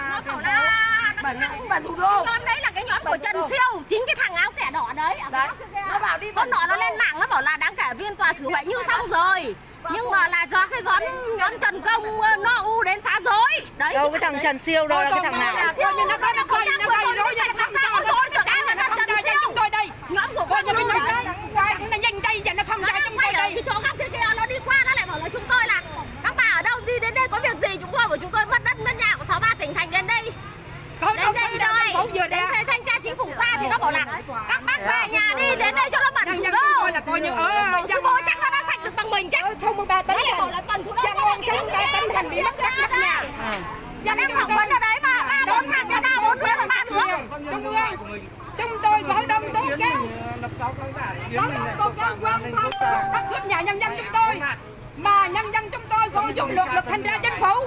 bẩn thủ đô. Nhóm đấy là cái nhóm của Trần Siêu, chính cái thằng áo kẻ đỏ đấy. Nó bảo đi con nọ nó lên mạng nó bảo là đáng kể viên tòa xử Huệ Như xong rồi, nhưng mà là do cái nhóm Trần Công nó u đến phá rối đấy. Đâu cái thằng Trần Siêu đâu, là cái thằng nào? Siêu nó có quay rồi nó không cho rồi tưởng ai là Trần Siêu. Tôi đây. Nhóm của con nó nó nhanh tay và nó không ra chúng tôi đây. Cái chỗ khác kia nó đi qua nó lại bảo là chúng tôi là các bà ở đâu đi đến đây có việc gì, chúng tôi bảo chúng tôi mất đất mất nhà của 63 tỉnh thành đến đây. Đến đây rồi, đến thanh tra chính phủ ra thì nó bảo là các bác về nhà đi, đến đây cho nó bẩn thủ đô. Là coi như sư bố chắc nó đã sạch được bằng mình chắc. 63 tấn lại bảo là bẩn thủ đô. 63 tấn thành bị mất đất mất nhà. Giờ đang phỏng vấn ở đấy mà 3-4 thằng, 3-4 đứa rồi 3 đứa. Chúng tôi có đông tố cáo. Có tố cáo quan thông bắt cướp nhà nhân dân chúng tôi. Mà nhân dân chúng tôi có dụng luật thanh tra chính phủ.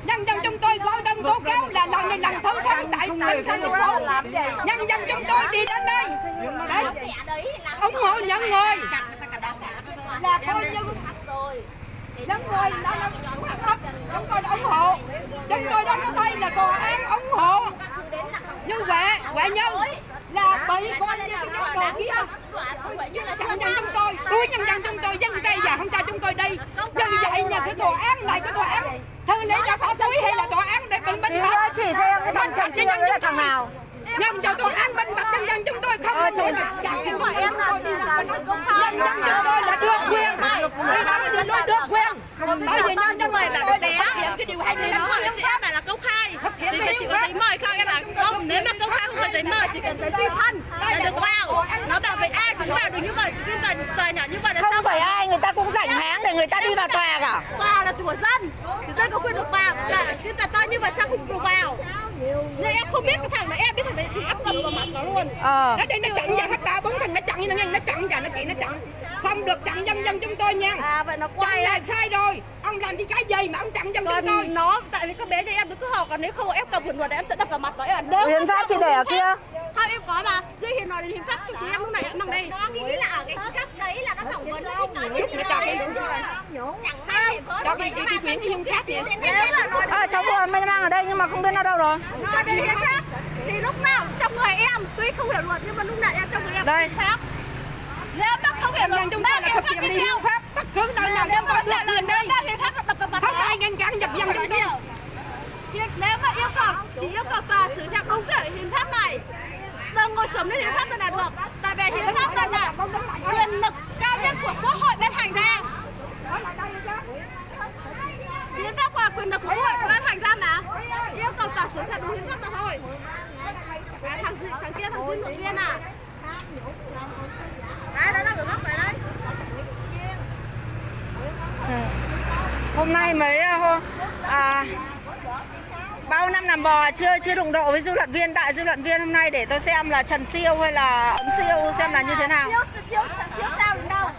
Nhân dân chúng tôi có đơn tố cáo là lần này lần thứ tháng tại tỉnh thành phố. Nhân dân chúng tôi đi đến đây ủng hộ những người là coi như những người đã chúng tôi ủng hộ. Chúng tôi đến ở đây là tòa án ủng hộ như vậy nhân là bị coi như cái đồ kia chặn nhân chúng tôi, đuổi nhân dân chúng tôi, dân đây và không cho chúng tôi đi. Như vậy nhà cái tòa án này, cái tòa án thư lý cho thả túi hay là tòa án để bình minh bạch chỉ cho em cái thằng chồng kia là thằng nào? nhân cho tòa án minh bạch, nhân dân chúng tôi không có thể chặn của em là sự công khai. Nhân dân chúng tôi là được quyền, được quyền. Bởi vì nhân dân này là bé cái điều 25 em phải là công khai thì chỉ có giấy mời không, em bảo không, nếu mà công khai không có giấy mời chỉ cần giấy tùy thân là được vào. Nó bảo vệ ai cũng vào được, nhưng mà cái tòa nhỏ như vậy là không phải ai người ta cũng rảnh háng để người ta đi vào tòa cả. Tòa là của dân, thì dân có quyền được vào. Cái tòa to như vậy sao không được vào? Nhưng em không biết cái thằng này, em biết thằng này thì em cầm vào mặt nó luôn. Nó đi nó chặn và hết 3-4 thằng nó chặn như nó chặn và nó chỉ nó chặn. Không được chặn nhân dân chúng tôi nha. Vậy nó quay là sai rồi. Ông làm cái gì mà ông chặn dân chúng tôi? Nó tại vì các bé thì em cứ học, còn nếu không em cầm quyền luật em sẽ đập vào mặt nó. Em đâu. Hiến pháp chị để ở kia. Không, em có mà. Dư Hiền nói đến hiến pháp chúng em lúc này em mang đây. Nó nghĩ là ở cái cấp đấy là nó phỏng vấn nó nói gì cho cái chẳng hay cho cái chuyển cái hiến pháp vậy. Cháu vừa mới mang ở đây nhưng mà không biết nó đâu rồi. Nó đi hiến pháp thì lúc nào trong người em tuy không hiểu luật nhưng mà lúc nào em trong người em đây pháp. Nếu bác không hiểu luật chúng ta là thực hiện đi hiến pháp, bất cứ nơi nào em có được liền đây. Không ai ngăn cản giật dân chúng tôi. Nếu mà yêu cầu chỉ yêu cầu tòa xử theo đúng cái hiến pháp này, đừng ngồi sống đến hiến pháp này là được. Tại vì hiến pháp này là quyền lực cao nhất của Quốc hội ban hành ra. Hiến pháp là quyền lực của Quốc hội ban hành ra mà. Yêu cầu tòa xử theo đúng hiến pháp là thôi. Thằng kia thằng xin luận viên à? Đấy, nó được góc này đấy. Hôm nay mới bao năm làm bò chưa đụng độ với dư luận viên. Đại dư luận viên hôm nay để tôi xem là Trần Siêu hay là Ấm Siêu xem là như thế nào. Siêu sao đến đâu?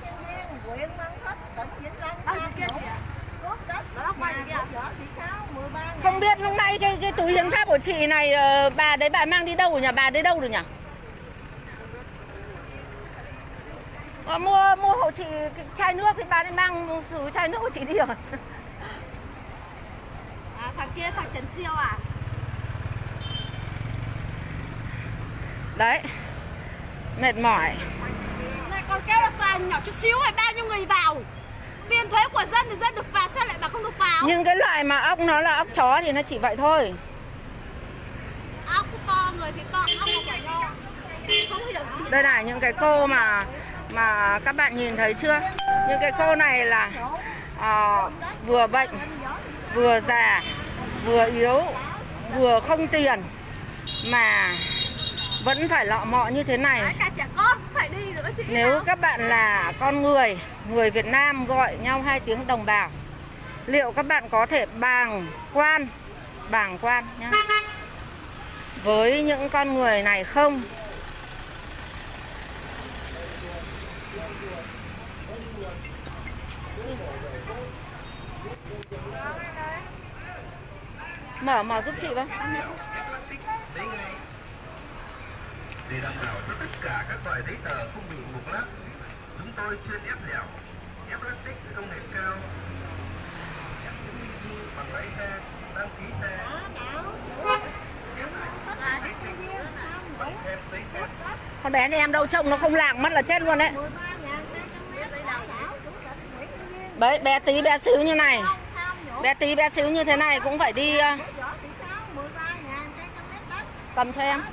Không biết hôm nay cái túi hiến pháp của chị này bà đấy bà mang đi đâu rồi nhỉ? Bà đấy đâu rồi nhỉ? Mua hộ chị cái chai nước thì bà đi mang thứ chai nước của chị đi rồi. Thằng kia thằng Trần Siêu à? Đấy. Mệt mỏi. Này còn kêu là tòa nhỏ chút xíu hay bao nhiêu người vào? Tiền thuế của dân thì dân được vào, sao lại bà không được vào? Nhưng cái loại mà ốc nó là ốc chó thì nó chỉ vậy thôi. Ốc to người thì to, ốc không phải to. Không hiểu gì. Đây này, những cái cô mà các bạn nhìn thấy chưa? Những cái cô này là vừa bệnh, vừa già, vừa yếu, vừa không tiền mà vẫn phải lọ mọ như thế này. Cả trẻ con cũng phải đi được chị. Nếu các bạn là con người Việt Nam gọi nhau 2 tiếng đồng bào, liệu các bạn có thể bàng quan nhá, với những con người này không? Mở giúp chị với. Để đảm bảo cho tất cả các loại giấy tờ không bị mục lắc, chúng tôi chuyên ép dẻo, ép plastic công nghệ cao, ép bằng lái xe, đăng ký xe, Con bé này em đâu trông nó không làng mất là chết luôn đấy. Đấy, bé tí bé xíu như này, bé tí bé xíu như thế này cũng phải đi. Cầm cho em.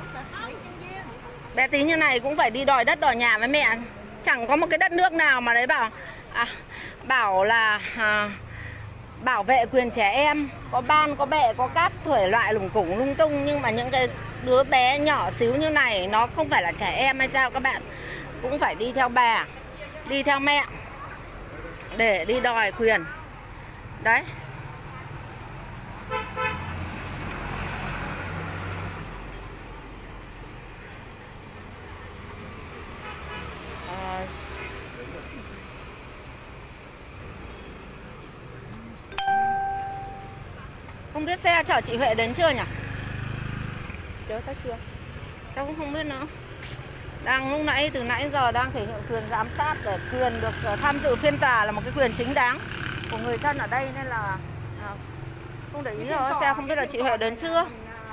Bé tí như này cũng phải đi đòi đất đòi nhà với mẹ. Chẳng có một cái đất nước nào mà đấy bảo là bảo vệ quyền trẻ em, có ban có bệ có cát thuở loại lủng củng lung tung. Nhưng mà những cái đứa bé nhỏ xíu như này nó không phải là trẻ em hay sao các bạn? Cũng phải đi theo bà, đi theo mẹ để đi đòi quyền. Đấy. Không biết xe chở chị Huệ đến chưa nhỉ? Chưa tới chưa? Cháu cũng không biết nữa. Đang lúc nãy từ nãy giờ đang thể hiện quyền giám sát để quyền được tham dự phiên tòa là một cái quyền chính đáng của người dân ở đây, nên là không để ý rồi. Xe không biết là chị Huệ đến chưa.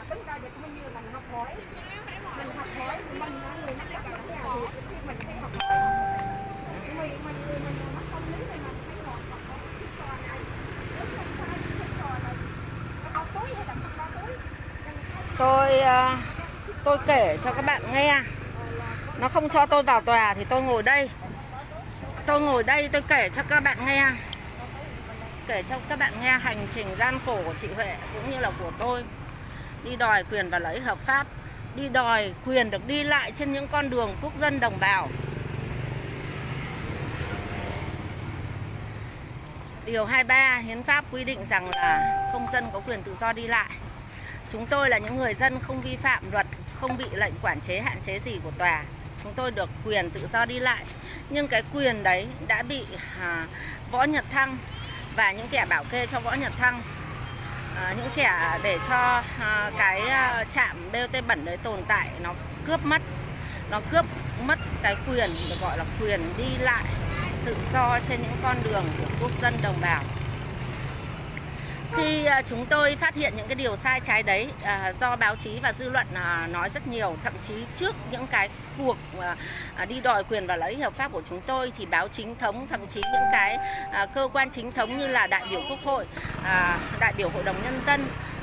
Tôi kể cho các bạn nghe. Nó không cho tôi vào tòa thì tôi ngồi đây. Tôi kể cho các bạn nghe. Kể cho các bạn nghe hành trình gian khổ của chị Huệ cũng như là của tôi. Đi đòi quyền và lợi ích hợp pháp. Đi đòi quyền được đi lại trên những con đường quốc dân đồng bào. Điều 23 Hiến pháp quy định rằng là công dân có quyền tự do đi lại. Chúng tôi là những người dân không vi phạm luật, không bị lệnh quản chế hạn chế gì của tòa. Chúng tôi được quyền tự do đi lại. Nhưng cái quyền đấy đã bị Võ Nhật Thăng và những kẻ bảo kê cho Võ Nhật Thăng, những kẻ để cho cái trạm BOT bẩn đấy tồn tại, nó cướp mất. Nó cướp mất cái quyền được gọi là quyền đi lại tự do trên những con đường của quốc dân đồng bào. Khi chúng tôi phát hiện những cái điều sai trái đấy, do báo chí và dư luận nói rất nhiều, thậm chí trước những cái cuộc đi đòi quyền và lợi ích hợp pháp của chúng tôi thì báo chính thống, thậm chí những cái cơ quan chính thống như là đại biểu Quốc hội, đại biểu Hội đồng Nhân dân,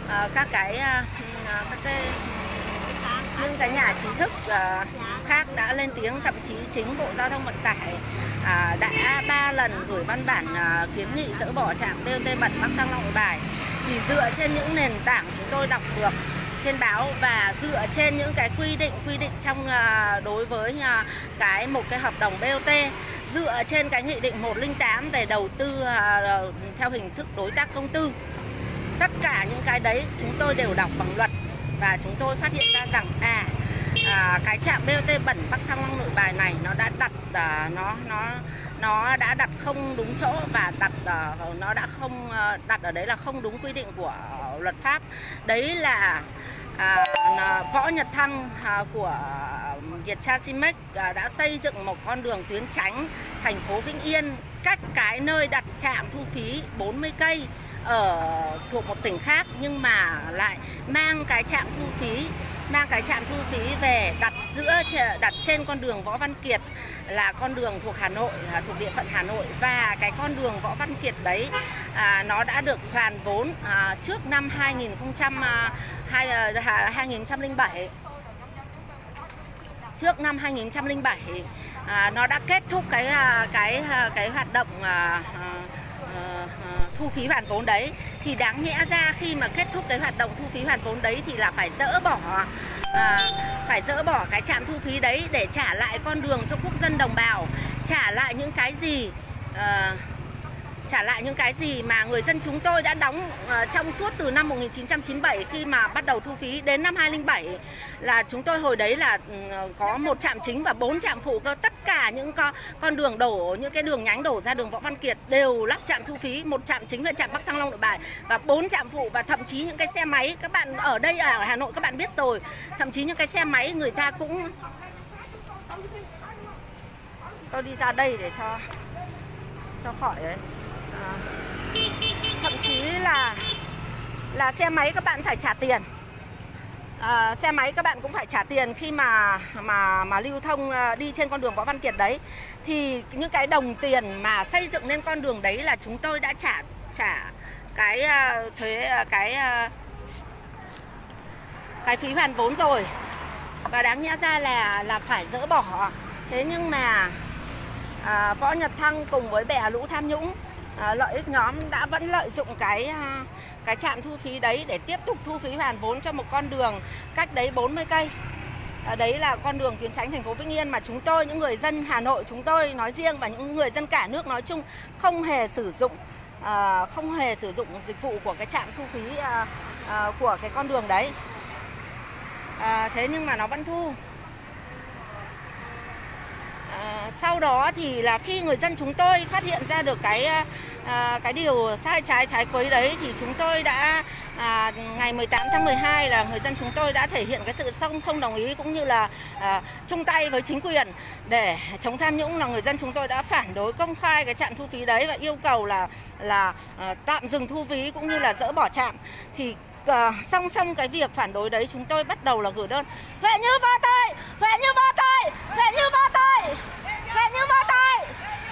những cái nhà trí thức khác đã lên tiếng. Thậm chí chính Bộ Giao thông Vận tải đã 3 lần gửi văn bản kiến nghị dỡ bỏ trạm BOT bẩn Bắc Thăng Long Nội Bài. Thì dựa trên những nền tảng chúng tôi đọc được trên báo và dựa trên những cái quy định trong đối với một cái hợp đồng BOT, dựa trên cái nghị định 108 về đầu tư theo hình thức đối tác công tư. Tất cả những cái đấy chúng tôi đều đọc bằng luật và chúng tôi phát hiện ra rằng cái trạm BOT bẩn Bắc Thăng Long Nội Bài này nó đã đặt nó đã đặt không đúng chỗ và nó đã không đặt ở đấy là không đúng quy định của luật pháp. Đấy là Võ Nhật Thăng của Viettrans đã xây dựng một con đường tuyến tránh thành phố Vĩnh Yên cách cái nơi đặt trạm thu phí 40 cây thuộc một tỉnh khác, nhưng mà lại mang cái trạm thu phí về đặt trên con đường Võ Văn Kiệt, là con đường thuộc Hà Nội, thuộc địa phận Hà Nội. Và cái con đường Võ Văn Kiệt đấy nó đã được hoàn vốn trước năm 2007. Trước năm 2007 nó đã kết thúc cái hoạt động thu phí hoàn vốn đấy. Thì đáng nhẽ ra khi mà kết thúc cái hoạt động thu phí hoàn vốn đấy thì là phải dỡ bỏ cái trạm thu phí đấy để trả lại con đường cho quốc dân đồng bào, trả lại những cái gì mà người dân chúng tôi đã đóng trong suốt từ năm 1997 khi mà bắt đầu thu phí đến năm 2007, là chúng tôi hồi đấy là có 1 trạm chính và 4 trạm phụ cơ. Tất cả những con đường đổ, những cái đường nhánh đổ ra đường Võ Văn Kiệt đều lắp trạm thu phí. 1 trạm chính là trạm Bắc Thăng Long Nội Bài và 4 trạm phụ. Và thậm chí những cái xe máy, các bạn ở đây ở Hà Nội các bạn biết rồi, thậm chí những cái xe máy người ta cũng, tôi đi ra đây để cho khỏi đấy. Thậm chí là xe máy các bạn phải trả tiền. Xe máy các bạn cũng phải trả tiền khi mà lưu thông đi trên con đường Võ Văn Kiệt đấy. Thì những cái đồng tiền mà xây dựng nên con đường đấy là chúng tôi đã trả cái thuế, cái phí hoàn vốn rồi. Và đáng nhẽ ra là phải dỡ bỏ. Thế nhưng mà Võ Nhật Thăng cùng với bè lũ tham nhũng, lợi ích nhóm đã vẫn lợi dụng cái trạm thu phí đấy để tiếp tục thu phí hoàn vốn cho một con đường cách đấy 40 cây. Đấy là con đường tuyến tránh thành phố Vĩnh Yên mà chúng tôi, những người dân Hà Nội chúng tôi nói riêng và những người dân cả nước nói chung không hề sử dụng dịch vụ của cái trạm thu phí của cái con đường đấy. Thế nhưng mà nó vẫn thu. Sau đó thì là khi người dân chúng tôi phát hiện ra được cái điều sai trái quấy đấy thì chúng tôi đã ngày 18 tháng 12 là người dân chúng tôi đã thể hiện cái sự không đồng ý cũng như là chung tay với chính quyền để chống tham nhũng, là người dân chúng tôi đã phản đối công khai cái trạm thu phí đấy và yêu cầu là tạm dừng thu phí cũng như là dỡ bỏ trạm. Thì song song cái việc phản đối đấy, chúng tôi bắt đầu là gửi đơn Huệ Như vô tội, Huệ Như vô tội, Huệ Như vô tội, Huệ Như vô tội.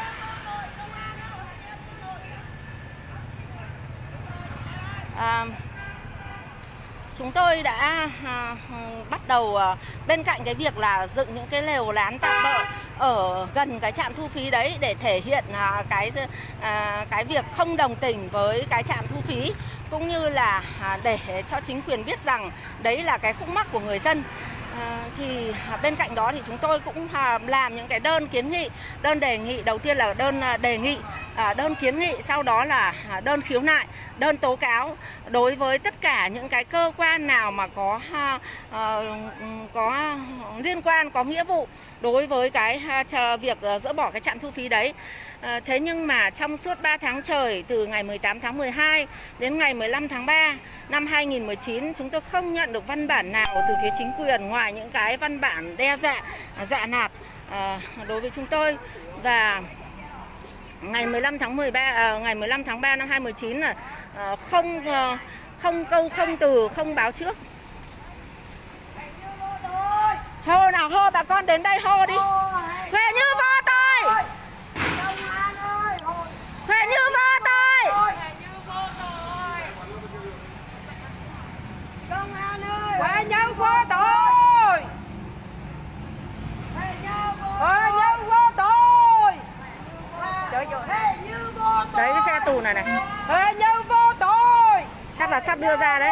Chúng tôi đã bắt đầu bên cạnh cái việc là dựng những cái lều lán tạm bợ ở gần cái trạm thu phí đấy để thể hiện cái việc không đồng tình với cái trạm thu phí, cũng như là để cho chính quyền biết rằng đấy là cái khúc mắc của người dân. Thì bên cạnh đó thì chúng tôi cũng làm những cái đơn kiến nghị, đơn đề nghị. Đầu tiên là đơn đề nghị, đơn kiến nghị, sau đó là đơn khiếu nại, đơn tố cáo đối với tất cả những cái cơ quan nào mà có liên quan, có nghĩa vụ đối với cái việc dỡ bỏ cái trạm thu phí đấy. Thế nhưng mà trong suốt 3 tháng trời, từ ngày 18 tháng 12 đến ngày 15 tháng 3 năm 2019, chúng tôi không nhận được văn bản nào từ phía chính quyền ngoài những cái văn bản đe dọa, dọa nạt đối với chúng tôi. Và ngày 15 tháng 3 năm 2019 là không câu không từ, không báo trước. Hô nào, hô, bà con đến đây hô đi. Huệ Như vô tội, Huệ Như vô tội, Huệ Như vô tội, Huệ Như vô tội. Đấy cái xe tù này này, Huệ Như vô tội, chắc là sắp đưa ra đấy.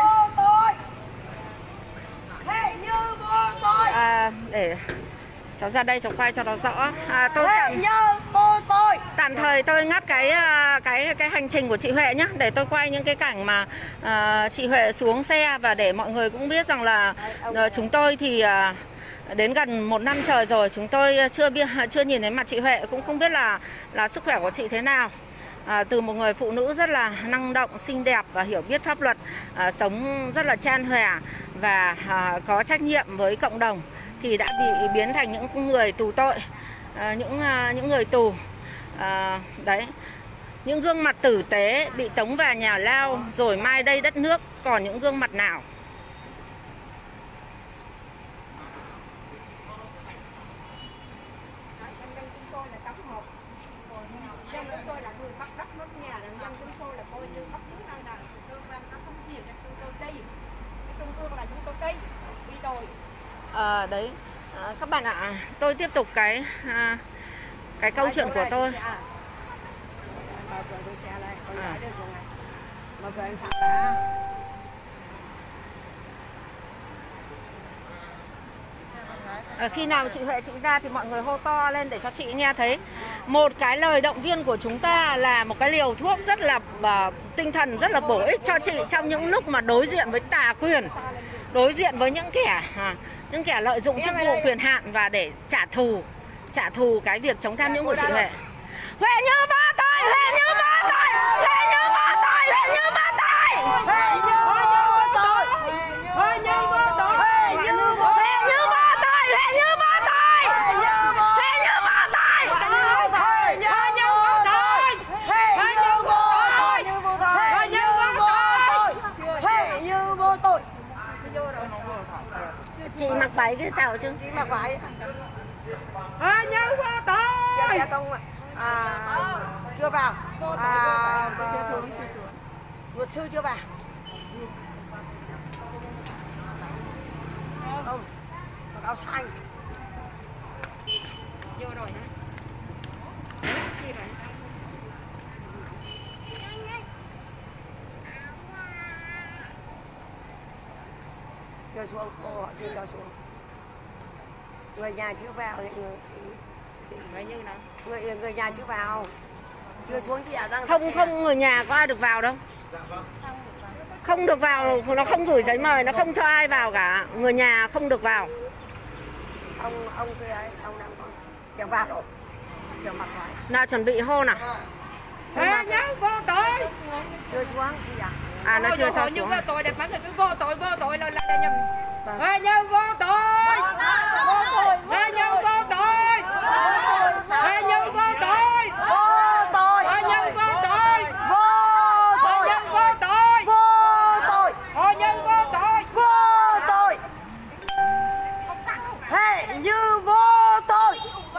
Để cháu ra đây cháu quay cho nó rõ. Tôi tạm thời tôi ngắt cái hành trình của chị Huệ nhé, để tôi quay những cái cảnh mà chị Huệ xuống xe, và để mọi người cũng biết rằng là chúng tôi thì đến gần 1 năm trời rồi, chúng tôi chưa nhìn thấy mặt chị Huệ, cũng không biết là sức khỏe của chị thế nào. Từ một người phụ nữ rất là năng động, xinh đẹp và hiểu biết pháp luật, sống rất là chan hòa và có trách nhiệm với cộng đồng, thì đã bị biến thành những người tù tội, những người tù. Đấy, những gương mặt tử tế bị tống vào nhà lao, rồi mai đây đất nước còn những gương mặt nào. Đấy, các bạn ạ, tôi tiếp tục cái câu chuyện của tôi. Khi nào chị Huệ chị ra thì mọi người hô to lên để cho chị nghe thấy. Một cái lời động viên của chúng ta là một cái liều thuốc rất là tinh thần, rất là bổ ích cho chị trong những lúc mà đối diện với tà quyền, đối diện với những kẻ lợi dụng chức vụ quyền hạn và để trả thù cái việc chống tham nhũng của chị Huệ. Huệ Như vô tội, Huệ Như vô tội, Huệ Như vô tội, Huệ Như vô tội, Huệ Như vô tội, Huệ Như vô tội, Huệ Như vô tội, Huệ Như vô tội, Huệ Như vô tội, Huệ Như vô tội, Huệ Như vô tội, Huệ Như vô tội, Huệ Như vô tội, Huệ Như vô tội, Huệ Như vô tội. Chị mặc váy cái sao chứ? Chị mặc váy. Huệ Như vô tội. Chưa vào. Luật sư chưa vào. Không. Mặc áo xanh. Vô rồi hả? Chưa xuống, họ chưa cho xuống. Người nhà chưa vào, người như nào? Người nhà chưa vào, chưa xuống chị ạ. Không, người nhà có ai được vào đâu. Không được vào, nó không gửi giấy mời, nó không cho ai vào cả. Người nhà không được vào. Ông kia ấy, ông đang có kiểu vào rồi, kiểu mặc váy. Nào chuẩn bị hô nào. Ê, nhớ vô tội. Chưa xuống. À nó chưa cho xuống. Vô tội đẹp, mọi người cứ vô tội là nhầm. Ê, nhớ vô tội. Ê, nhớ vô tội. Ê, nhớ vô tội. Vô tội. Ê, nhớ vô tội. Vô tội. Ê, nhớ vô tội. Vô tội. Ê, nhớ vô tội. Vô tội. Hệ như vô tội.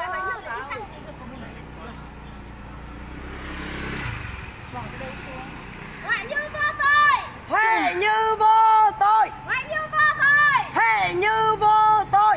Lại như vô tội. Hệ như vô tội. Lại như vô tội. Hệ như vô tội.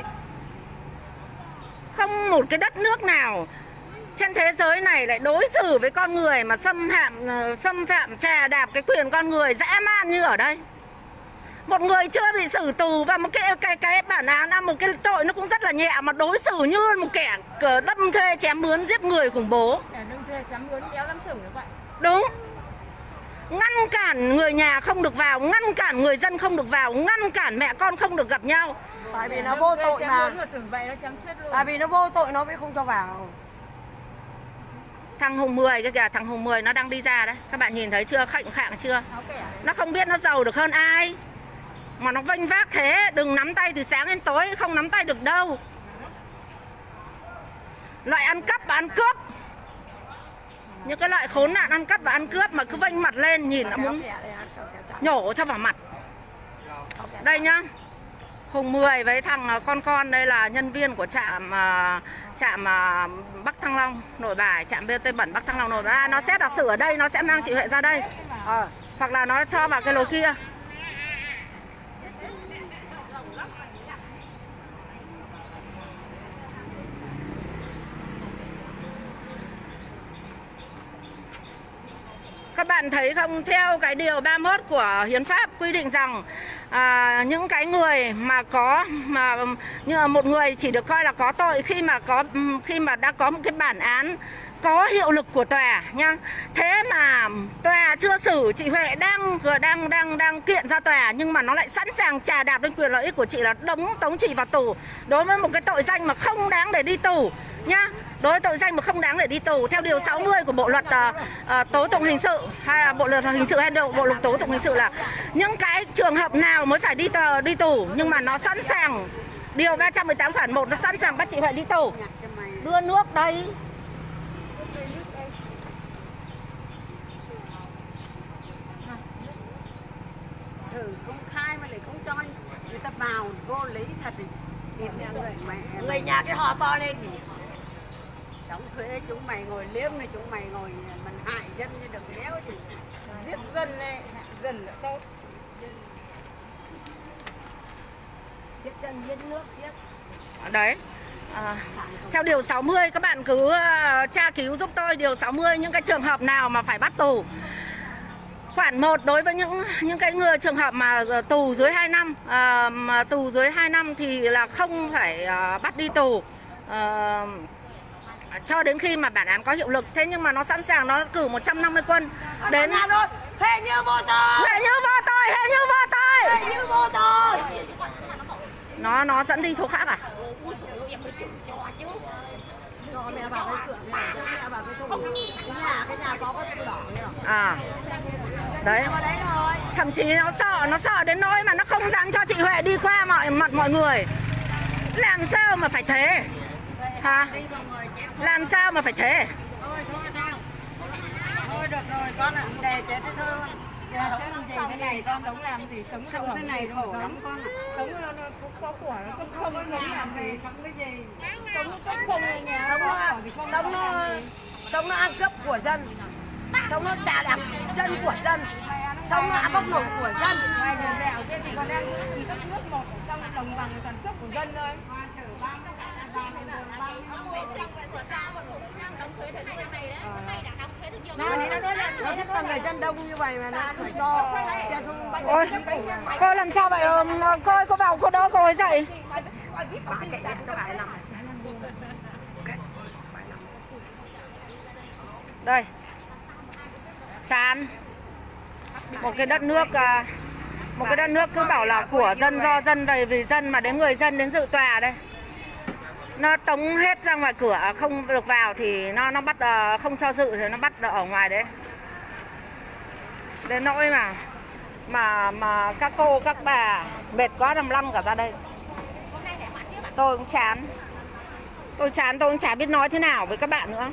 Không một cái đất nước nào trên thế giới này lại đối xử với con người mà xâm phạm chà đạp cái quyền con người dã man như ở đây. Một người chưa bị xử tù và một cái bản án, một cái tội nó cũng rất là nhẹ mà đối xử như một kẻ đâm thuê chém mướn giết người khủng bố. Đâm thuê chém mướn kéo lắm xử như vậy. Đúng. Ngăn cản người nhà không được vào, ngăn cản người dân không được vào, ngăn cản mẹ con không được gặp nhau. Tại vì nó vô tội mà. Tại vì nó vô tội nó mới không cho vào. Thằng Hùng 10 cái kìa, thằng Hùng 10 nó đang đi ra đấy. Các bạn nhìn thấy chưa, khệnh khạng chưa? Nó không biết nó giàu được hơn ai. Mà nó vênh vác thế, đừng nắm tay từ sáng đến tối, không nắm tay được đâu. Loại ăn cắp và ăn cướp. Những cái loại khốn nạn ăn cắp và ăn cướp mà cứ vênh mặt lên nhìn nó muốn nhổ cho vào mặt. Đây nhá. Hùng 10 với thằng con đây là nhân viên của trạm Bắc Thăng Long Nội Bài, trạm BOT bẩn Bắc Thăng Long Nội Bài. Nó sẽ đặt xử ở đây, nó sẽ mang chị Huệ ra đây. Hoặc là nó cho vào cái lối kia. Các bạn thấy không, theo cái điều 31 của Hiến pháp quy định rằng những cái người mà như một người chỉ được coi là có tội khi mà đã có một cái bản án có hiệu lực của tòa nhá. Thế mà tòa chưa xử, chị Huệ đang kiện ra tòa nhưng mà nó lại sẵn sàng chà đạp lên quyền lợi ích của chị là tống chị vào tù đối với một cái tội danh mà không đáng để đi tù nhá. Đối với tội danh mà không đáng để đi tù theo điều 60 của Bộ luật tố tụng hình sự hay là Bộ luật hình sự hay Bộ luật tố tụng hình sự là những cái trường hợp nào mới phải đi tù, nhưng mà nó sẵn sàng, điều 318 khoản 1 nó sẵn sàng bắt chị Huệ đi tù. Đưa nước đây. Xử công khai mà lại không cho người ta vào, vô lý thật thì người nhà cái họ to lên thì đóng thuế, chúng mày ngồi liếm này, chúng mày ngồi mình hại dân như đừng đéo gì. Giết dân này, dân là tốt. Giết dân, giết nước, giết. Đấy. Theo điều 60 các bạn cứ tra cứu giúp tôi điều 60 những cái trường hợp nào mà phải bắt tù. Khoản 1 đối với những cái trường hợp mà tù dưới 2 năm, tù dưới 2 năm thì là không phải bắt đi tù cho đến khi mà bản án có hiệu lực. Thế nhưng mà nó sẵn sàng nó cử 150 quân đến Hệ như vô tội. Hệ như vô tội, hệ như vô tội. Hệ như vô tội. Nó dẫn đi chỗ khác à? Em mới chửi cho chứ. Cho mẹ bảo cái cửa này, mẹ bảo cái thùng. Cái nhà có cái đỏ À. Đấy. Thậm chí nó sợ đến nỗi mà nó không dám cho chị Huệ đi qua mặt mọi người. Làm sao mà phải thế? Hả? Làm sao mà phải thế? Thôi được rồi con ạ, để chết đi thôi con. Sống làm gì thế này con? Sống làm gì? Sống thế này khổ lắm con ạ. Sống nó có của, nó không có sống làm gì, sống cái gì? Sống nó không ở nhà. Sống nó ăn cướp của dân. Sống nó chà đạp chân của dân. Sống nó bóc lột của dân. Ngoài đường đèo trên thì còn đang cấp nước một trong đồng bằng còn cướp của dân thôi. Nó người dân đông như vậy mà nó phải cho xe thu. Ôi, cô làm sao vậy? Cô vào cô đỡ cô ấy dậy. Đây. Chán. Một cái đất nước cứ bảo là của dân, do dân, vì dân mà đến người dân đến dự tòa đây. Nó tống hết ra ngoài cửa, không được vào thì nó bắt không cho dự thì nó bắt ở ngoài đấy. Đến nỗi mà các cô các bà mệt quá nằm lăn cả ra đây. Tôi cũng chán. Tôi cũng chả biết nói thế nào với các bạn nữa.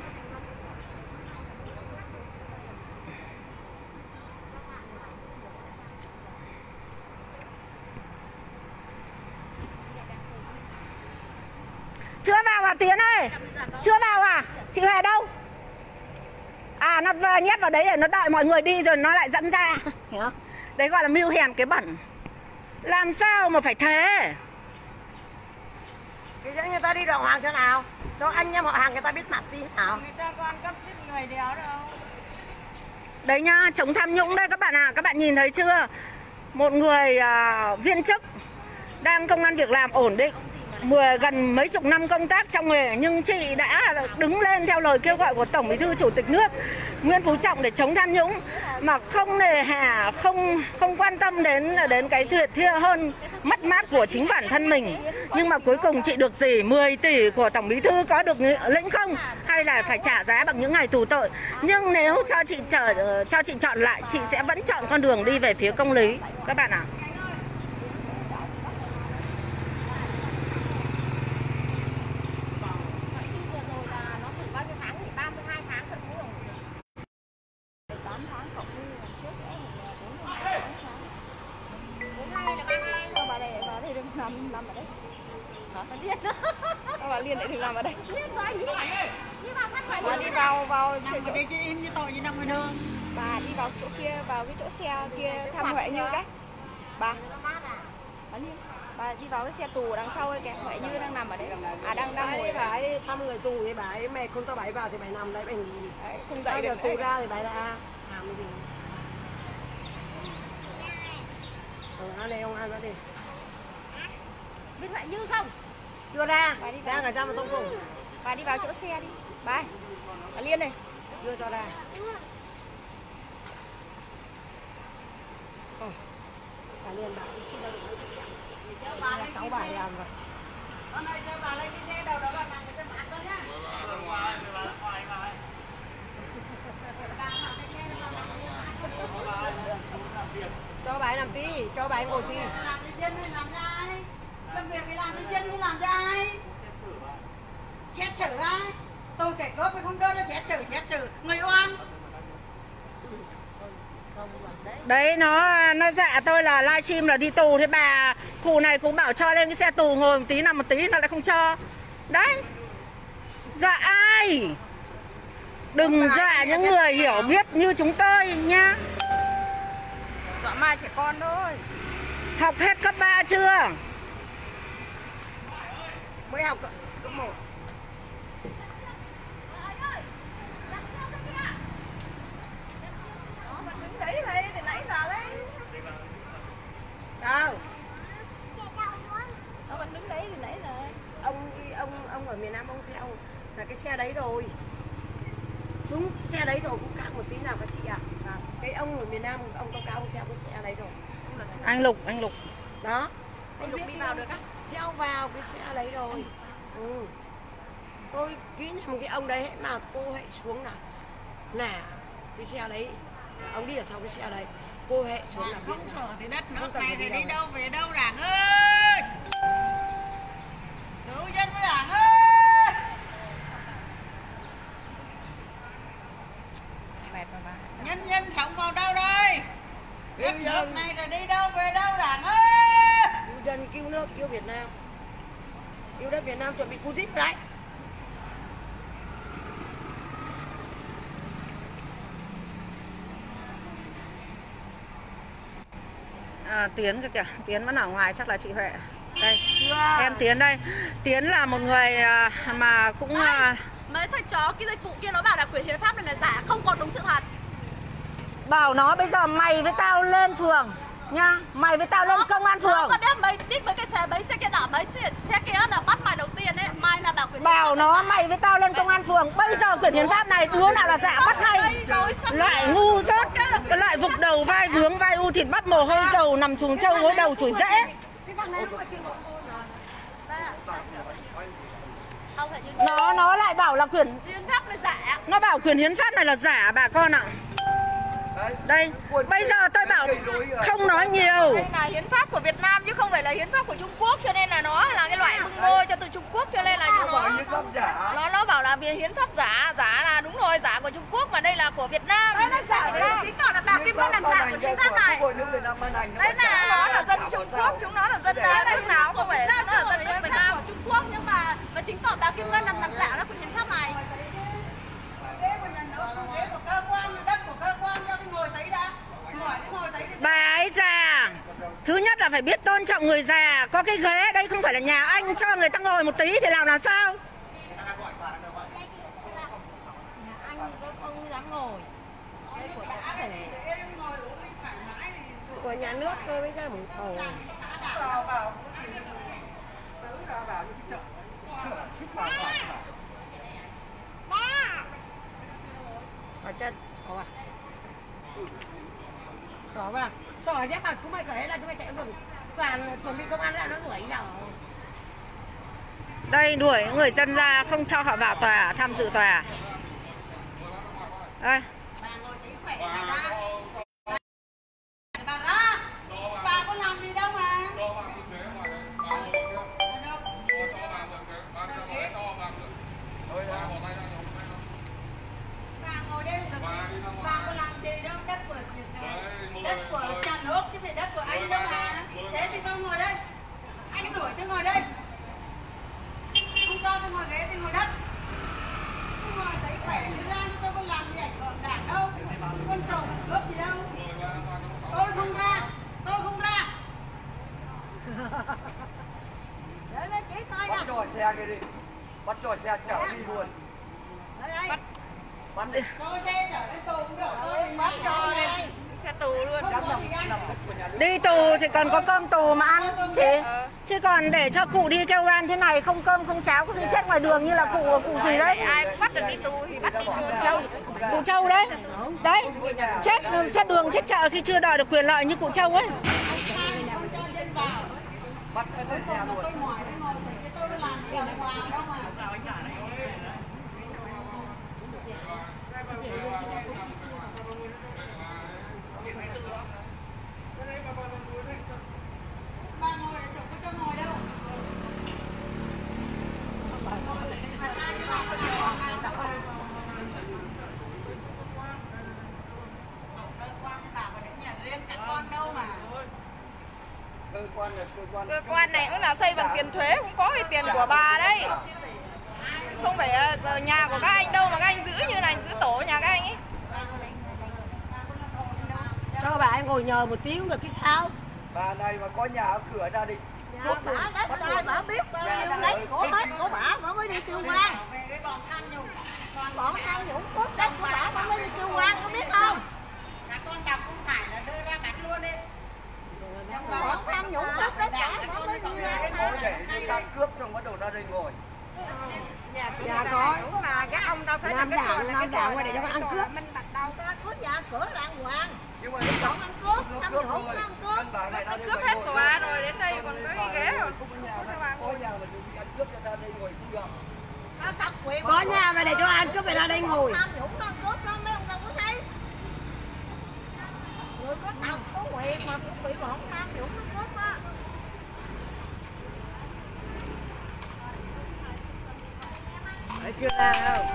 Chưa vào à Tiến ơi? Chưa vào à? Chị Huệ đâu? À nó nhét vào đấy để nó đợi mọi người đi rồi nó lại dẫn ra. Hiểu không? Đấy gọi là mưu hèn cái bẩn. Làm sao mà phải thế? Thì dẫn người ta đi đầu hàng chỗ nào? Cho anh em họ hàng người ta biết mặt đi nào. Người ta còn cấp giết người đéo đâu. Đấy nhá, chống tham nhũng đây các bạn ạ. Các bạn nhìn thấy chưa? Một người viên chức đang công ăn việc làm ổn định, gần mấy chục năm công tác trong nghề, nhưng chị đã đứng lên theo lời kêu gọi của Tổng Bí thư Chủ tịch nước Nguyễn Phú Trọng để chống tham nhũng mà không nề hà, không quan tâm đến cái thiệt thòi hơn mất mát của chính bản thân mình. Nhưng mà cuối cùng chị được gì? 10 tỷ của Tổng Bí thư có được lĩnh không? Hay là phải trả giá bằng những ngày tù tội? Nhưng nếu cho chị chọn lại, chị sẽ vẫn chọn con đường đi về phía công lý các bạn ạ. Bà Liên lại đừng làm ở đây. Bà đi vào chỗ đây chứ im như tội gì nằm ngoài đường. Bà đi vào chỗ kia, vào cái chỗ xe kia thăm Huệ Như cái. Bà Liên, bà đi vào cái xe tù đằng sau ấy kìa, Huệ Như đang nằm ở đấy. À đang ngồi. Bà ấy thăm người tù thì bà ấy mẹ không cho bà ấy vào thì bà ấy nằm đấy, bà ấy không dậy được tù ra thì bà ấy đã làm cái gì. Ăn đây không ăn nữa đi. Biết Huệ Như không? Chưa ra, đang ở trong mà không cùng. Bà đi vào chỗ xe đi. Bà Liên này. Chưa cho ra. Bà Liên bảo xin đâu được. Cháu bà làm rồi. Con này cho bà lên cái xe đầu đó bà mang cái chân mặt đó nhá. Cho bà ấy làm tí, cho bà ấy ngồi tí. Làm đi chân hay làm cho ai? Làm việc thì làm đi chân thì làm cho ai? Xét xử ai? Tôi kể góp với không đơn nó xét xử người oan. Đấy nó dạ tôi là livestream là đi tù. Thế bà cụ này cũng bảo cho lên cái xe tù ngồi một tí nằm một tí nó lại không cho. Đấy. Dọa ai? Đừng dọa những người hiểu biết như chúng tôi nhá. Dọa mai trẻ con thôi. Học hết cấp 3 chưa? Mới học cấp 1. Đấy này, từ nãy giờ đấy. Đâu? Nó vẫn đứng đấy từ nãy giờ. Ông ở miền Nam ông theo là cái xe đấy rồi. Đúng, xe đấy rồi cũng khác một tí nào các chị ạ. Cái ông ở miền Nam ông cao ông theo cái xe đấy rồi. Anh Lục Đó. Anh Lục đi vào được á? Theo vào cái xe đấy rồi. Ừ. Tôi ký nhầm cái ông đấy mà cô hãy xuống là cái xe đấy. Ông đi ở theo cái xe đấy. Cô hãy xuống là không sợ thì đất không nước này thì đi đâu về đâu Đảng ơi. Cứu dân với Đảng ơi. Mệt rồi mà. Nhân sống vào đâu đây? Đất nước này thì đi đâu về đâu Đảng ơi. Cứu dân, cứu nước, cứu Việt Nam. Cứu đất Việt Nam chuẩn bị cú zip đấy. Tiến kìa, Tiến vẫn ở ngoài, chắc là chị Huệ. Đây, em Tiến đây. Tiến là một người mà cũng Mấy thằng chó cái dịch vụ kia nó bảo là quyền hiến pháp này là giả, không còn đúng sự thật. bảo nó bây giờ mày với tao lên phường nhá, mày với tao lên công an phường. Nó có biết mấy cái xe kia đỏ, mấy xe kia là bắt mày đầu tiên đấy, mai là bảo quyền hiến Bảo nó mày với tao lên công an phường. Bây giờ quyền hiến pháp này đứa nào là giả bắt ngay. Loại ngu dốt, cái loại vục đầu vai vướng vai u thịt bắp mồ hôi dầu nằm chuồng trâu gối đầu chửi dễ. Nó lại bảo là quyền hiến pháp là giả. Nó bảo quyền hiến pháp này là giả bà con ạ. Đây, bây giờ tôi bảo không nói nhiều. Đây là hiến pháp của Việt Nam chứ không phải là hiến pháp của Trung Quốc, cho nên là nó là cái loại bưng bơ cho từ Trung Quốc, cho nên là nó bảo là vì hiến pháp giả là đúng rồi, giả của Trung Quốc mà đây là của Việt Nam. Đấy là giả, đấy chính tỏ là bà Kim Ngân làm giả của hiến pháp này. Đấy là nó là dân Trung Quốc, chúng nó là dân nước nào không phải nó là dân nước Việt Nam của Trung Quốc, nhưng mà chính tỏ bà Kim Ngân làm giả nó của hiến pháp này. Bà ấy già, thứ nhất là phải biết tôn trọng người già. Có cái ghế đây không phải là nhà anh, cho người ta ngồi một tí thì làm là sao? Anh không dám ngồi. Của nhà nước thôi bây giờ muốn ngồi. Ở chân, có à? Xỏ vào, xỏ dép mà chúng mày kể là chúng mày chạy và chuẩn bị công an ra nó đuổi nào. Đây đuổi người dân ra không cho họ vào tòa, tham dự tòa. Đây. Bà có làm gì đâu mà. Bà ngồi đây được. Bà có làm gì đâu, đất của nhà nước chứ phải đất của anh đâu mà. Thế thì tôi ngồi đây. Anh đuổi tôi ngồi đây. Không cho tôi ngồi ghế thì ngồi đất. Tôi ngồi thấy khỏe thì ra chứ tôi có làm gì ảnh hưởng đảng đâu. Con trộm cướp gì đâu. Tôi không ra. Tôi không ra. Để lên chỉ coi nè. Bắt tròi xe kia đi. Bắt tròi xe chở đi luôn. Bắt đi. Tôi xe chở đến tù cũng được. Tôi bắt cho đây. Xe tù luôn. Đi tù thì còn có cơm tù mà ăn chị. Chứ còn để cho cụ đi kêu oan thế này, không cơm không cháo, có khi chết ngoài đường như là cụ gì đấy. Ai cũng bắt được đi tù thì bắt đi Châu. Cụ Châu đấy. Đấy, chết đường chết chợ khi chưa đòi được quyền lợi như cụ Châu ấy. Không cho dân vào. Bắt hết xe luôn. Tôi ngoài tôi ngồi thì tôi làm gì ở ngoài đâu mà. Ba ngồi để chỗ có cho ngồi đâu. Cơ quan này cũng là xây bằng tiền thuế, cũng có cái tiền của bà đấy. Không phải nhà của các anh đâu mà các anh giữ như này, giữ tổ nhà các anh ấy. Cho bà ngồi nhờ một tiếng được cái sao? Bà này mà có nhà ở cửa gia đình. Dạ, bà đất bà biết bao nhiêu lấy của hết của bà mới đi kêu quan. Về cái bọn tham nhũng. Bọn tham nhũng cướp đất của bà mới đi kêu quan, có biết không? Các con đập không phải là đưa ra đánh luôn đi. Bọn tham nhũng cướp đất bà mới đi Ngồi để người ta cướp xong bắt đầu ra đây ngồi. Dạ có. Mà các ông đâu phải Nam Đảng qua để cho ăn cướp. Mình bắt đầu ra cướp nhà cửa đàng hoàng. Nhưng mà Bọn ăn cướp, tham nhũng ăn cướp. Cướp hết của bà rồi, đến đây còn có cái ghế rồi. Có nhà mà đi ăn cướp cho ra đây ngồi không được. Có nhà mà để cho ăn cướp phải ra đây ngồi. Tham nhũng ăn cướp đó mấy ông đâu có thấy. Người có tật có quyền mà cũng bị bọn tham nhũng ăn cướp á. Đấy chưa ra đâu.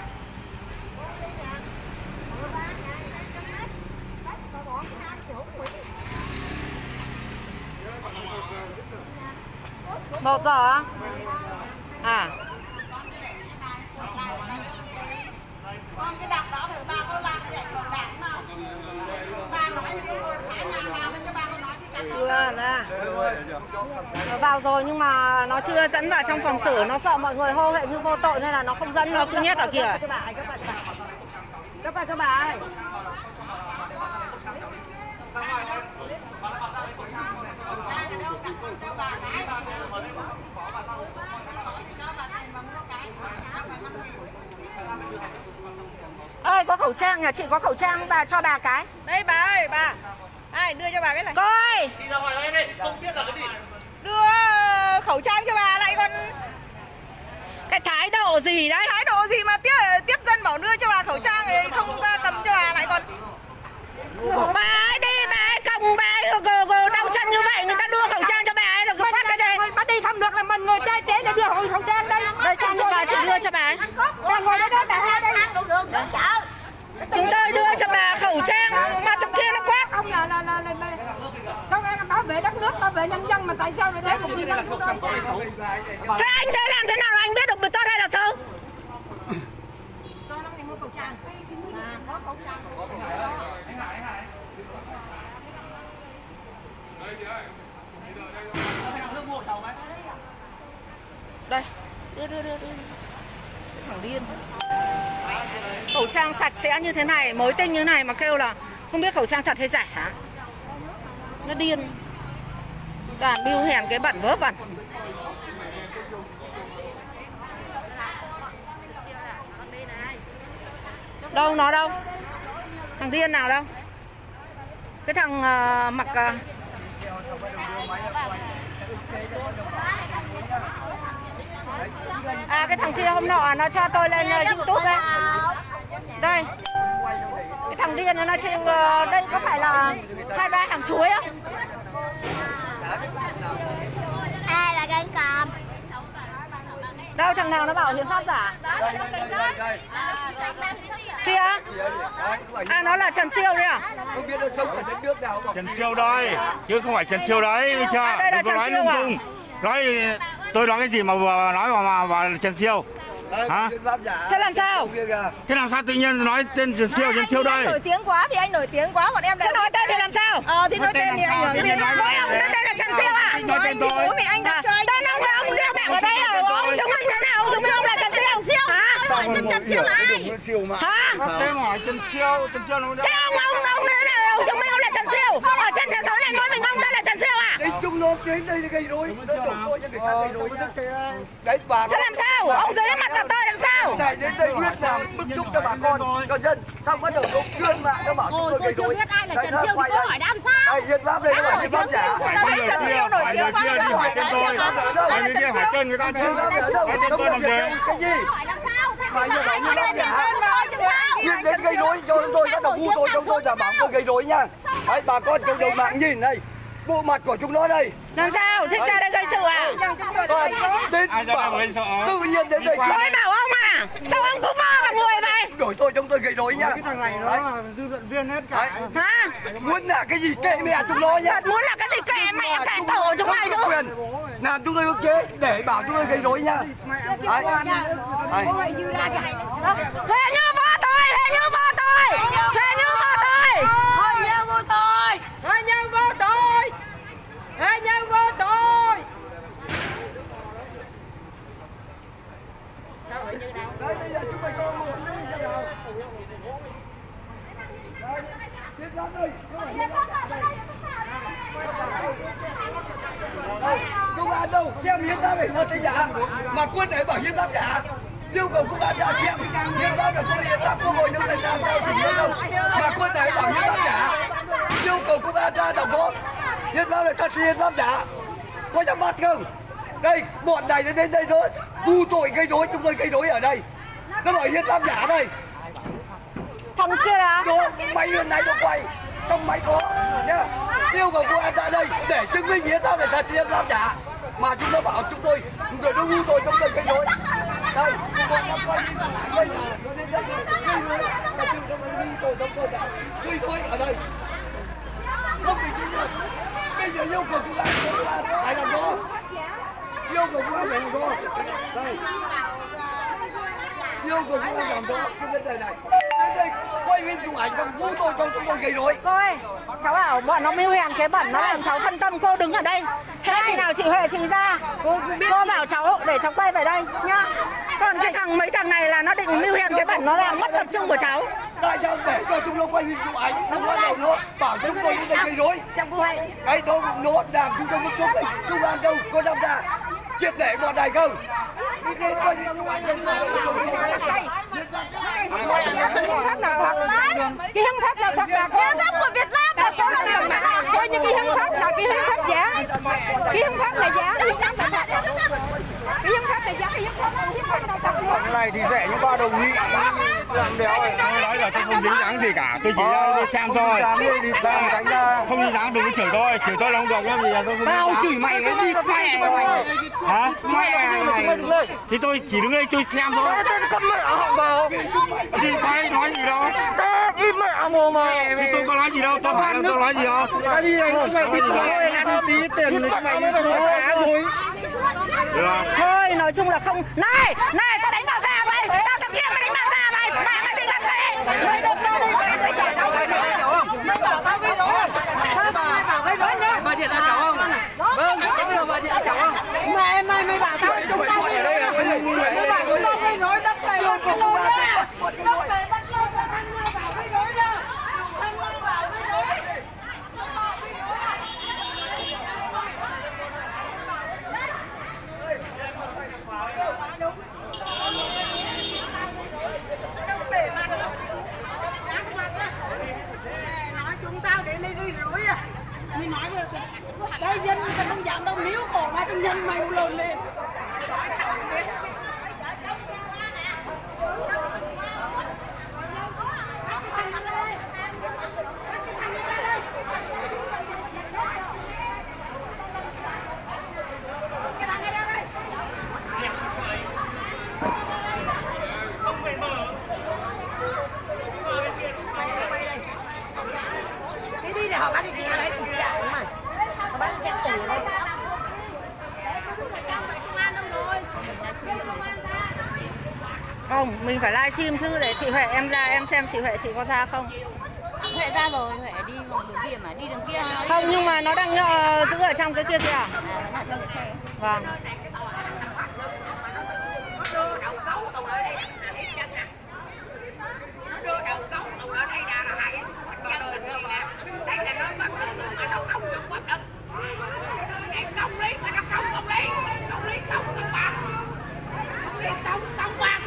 Một giờ á? À. Con cái đập đó thì bà có làm gì ảnh hưởng đảng nào? Bà nói như tôi phá nhà vào nên cho bà có nói gì cả. Chưa nè. Nó vào rồi nhưng mà nó chưa dẫn vào trong phòng xử, nó sợ mọi người hô hệ như vô tội nên là nó không dẫn, nó cứ nhét ở kìa. Cấp vào cho bà ơi. Ơi có khẩu trang, nhà chị có khẩu trang bà cho bà cái. Đây bà ơi, bà. Ai đưa cho bà cái này. Coi. Đi ra ngoài đây đi, không biết là cái gì. Đưa khẩu trang cho bà lại còn Cái thái độ độ gì đấy? Thái độ gì mà tiếp dân bảo đưa cho bà khẩu trang ấy không ra cầm cho bà lại còn. Bà ấy đi, bà ấy cầm, bà ấy đau chân như vậy, người ta đưa khẩu trang cho bà ấy được phát cái gì? Bà đi không được là mình người trai tế để đưa khẩu trang đây. Đây cho bà, chị đưa cho bà ấy. Bà ngồi đây đây, bà ra đây. Chúng tôi đưa cho bà khẩu trang mà thằng kia nó quát. Ông là công an bảo vệ đất nước, bảo vệ nhân dân mà tại sao lại đấy một người dân của tôi? Thế anh thế làm thế nào anh biết được tốt hay là xấu? Tôi năm ngày mua khẩu trang. Có khẩu trang. Đây, đưa. Thằng điên. Khẩu trang sạch sẽ như thế này, mới tinh như thế này mà kêu là không biết khẩu trang thật hay giả hả? Nó điên. Toàn bưu hèn cái bẩn vớ vẩn. Đâu nó đâu? Thằng điên nào đâu? Cái thằng mặc cái thằng kia hôm nọ nó cho tôi lên YouTube đây. Đây. Cái thằng điên nó trên đây có phải là 2-3 thằng chuối không? Ai là gan cọp? Đâu thằng nào nó bảo hiến pháp giả? Kia? Nó là Trần Siêu đấy à? Không biết nó sống ở đất nước nào. Trần Siêu đây, chứ không phải Trần Siêu đấy, biết chưa? Đây là Trần Siêu à? Nói tôi nói cái gì mà nói mà Trần Siêu? Hả? Thế làm sao? Thế làm sao tự nhiên nói tên Trần Siêu đây? Nổi tiếng quá thì anh nổi tiếng quá, bọn em Thế nói tên thì làm sao? Thì nói tên thì anh hưởng gì? Nói ông tên là Trần Siêu à? Nói tên tôi. Anh đặt cho anh. Tên ông đeo bảng ở đây à? Ông chứng minh thế nào? Ông chứng minh ông là Trần Siêu? Hả? Hỏi xem Trần Siêu là ai? Hả? Thế mà hỏi Trần Siêu nó Thế ông đấy là ông chứng minh ông là Trần Siêu? Ở trên thế giới này nói mình ông tên là Trần Siêu à? Cái chúng nó đến đây gây rối, nó đổ tôi cho người ta gây rối nhá. Đấy bà. Thế làm sao? Ông dưới mặt là tôi làm sao? Này đến đây biết làm bức xúc cho bà con, cho dân. Xong bắt đầu nó chuyên mạng nó bảo chúng tôi gây rối. Tôi chưa biết ai là Trần Siêu thì tôi hỏi đam sao? Đây hiến pháp đây nó là hiến pháp giả. Trần Siêu nổi tiếng quá người ta hỏi cái xem nào. Người kia hỏi tên người ta chứ. Hỏi tên tôi làm gì? Cái gì? Hỏi làm sao? Phải như vậy như Anh pháp lên giả. lên nói chứ sao? Nhìn đến gây rối cho chúng tôi bắt đầu vu tôi chúng tôi giả bảo tôi gây rối nha. Đấy bà con cộng đồng mạng nhìn đây. Bộ mặt của chúng nó đây. Làm sao? Thích ra đây gây sự à? Đến Ai ra đây gây sợ? tự nhiên đến đây. Tôi bảo ông à? Sao ông cứ vơ vào người vậy? Đổi tôi chúng tôi gây rối nha. Cái thằng này nó là dư luận viên hết cả. Hả? Muốn là cái gì kệ mẹ chúng nó nhá. Thật muốn là cái gì kệ mẹ kệ tổ chúng mày chứ? Làm chúng tôi ức chế để bảo chúng tôi gây rối nha. Đấy. Thế như vợ tôi, thế như vợ tôi, thế như vợ tôi. Hơi nhau vô tôi. Hơi nhau vô tôi. Hơi nhau vô tôi. Bây giờ chúng mày có một công an đâu xem hiến pháp này là giả mà quân ấy bảo hiến pháp giả, yêu cầu công an ra xem hiến pháp là có hiến pháp quốc hội nước Việt Nam theo chủ nghĩa đâu mà quân ấy bảo hiến pháp giả, yêu cầu công an ra đồng bộ hiến pháp này thật hiến pháp giả, có nhắm mắt không? Đây bọn này nó đến đây thôi vu tội gây rối, chúng tôi gây rối ở đây nó bảo hiến pháp giả đây. Thằng kia à? Đó, máy bên này nó quay, trong máy có nhá. Yêu cầu công an ra đây để chứng minh hiến pháp này thật hiến pháp giả. Mà chúng nó bảo chúng tôi nó ngu tôi chúng tôi gây rối. Đây, bọn nó quay đây là nó đến đây gây rối, mà tự nó mới ngu tôi chúng tôi đã gây rối ở đây. Không bị chính được. Bây giờ yêu cầu công an phải làm rõ. Yêu cầu công an phải làm rõ. Đây. Yêu cầu công an làm rõ cái vấn đề này. Đến đây quay bên chụp ảnh còn vu tôi cho chúng tôi gây rối. Cô ơi, cháu bảo bọn nó mưu hèn cái bẩn nó làm cháu phân tâm, cô đứng ở đây. Thế khi nào chị Huệ chị ra, cô bảo cháu để cháu quay về đây nhá. Còn cái thằng mấy thằng này là nó định mưu hèn cái bẩn nó làm mất tập trung của cháu. Tại sao để cho chúng nó quay bên chụp ảnh, nó bắt đầu nó bảo chúng tôi đây gây rối. Xem cô Huệ. Đấy nó làm chúng tôi bức xúc này, công an đâu có dám ra triệt để bọn này không? Đi đến coi như chụp ảnh Cái hiến pháp là thật là hiến pháp của Việt Nam là có là đường mà coi như cái hiến pháp là cái hiến pháp giả, cái hiến pháp là giả, cái hiến pháp là giả, cái hiến pháp là thật. này thì rẻ nhưng qua đồng nghị làm đéo rồi. Tôi nói là tôi không dính dáng gì cả, tôi chỉ đi xem thôi. Không dính dáng đừng có chửi tôi là không được nhá, vì là tôi không. Tao chửi mày cái gì mẹ mày. Hả? Mẹ mày. Thì tôi chỉ đứng đây tôi xem thôi. Con mẹ họ vào. Thì nói gì đâu. Im mẹ mồm mà. Thì tôi có nói gì đâu, tôi nói gì đâu. Tao đi này không mày đi thôi, ăn tí tiền mày phá rồi. Thôi nói chung là không. Này sao đánh vào xe mày? Tao thằng kia mày đánh vào xe mày. Mày định làm gì? Mày đâu mày bảo tao gây rối. Mày bảo gây rối nhá. Bà Diện là cháu không? Vâng, bà Diện là cháu không? Mày bảo tao chúng tao gây rối. Mày bảo chúng tao gây rối đâm về luôn cái lô nha. Đâm về bắt lô cho thằng ngươi bảo gây rối nha. Thằng ngươi bảo gây rối. Nói chúng tao đến đây gây rối à? Mày nói rồi, đây dân tao không dám đâu, níu cổ mày tao nhân mày lồn lên. Đi để họ bắt đi xe ở đấy, cục gạo của mày. Họ bắt xe tủ ở đây. Không, mình phải livestream chứ để chị Huệ em ra em xem chị Huệ chị có ra không. Huệ ra rồi, Huệ đi vòng đường kia mà, đi đường kia. Không, nhưng mà nó đang giữ ở trong cái kia kìa. À, vẫn ở trong cái xe. Vâng. Đưa đầu gấu đầu ở đây là hết chân nè. Đưa đầu gấu đầu ở đây là hại chân mình rồi nè. Đây là nó bắt được mà nó không được bắt được. Em công lý mà nó không lý. Công lý không bằng. Công lý không bằng.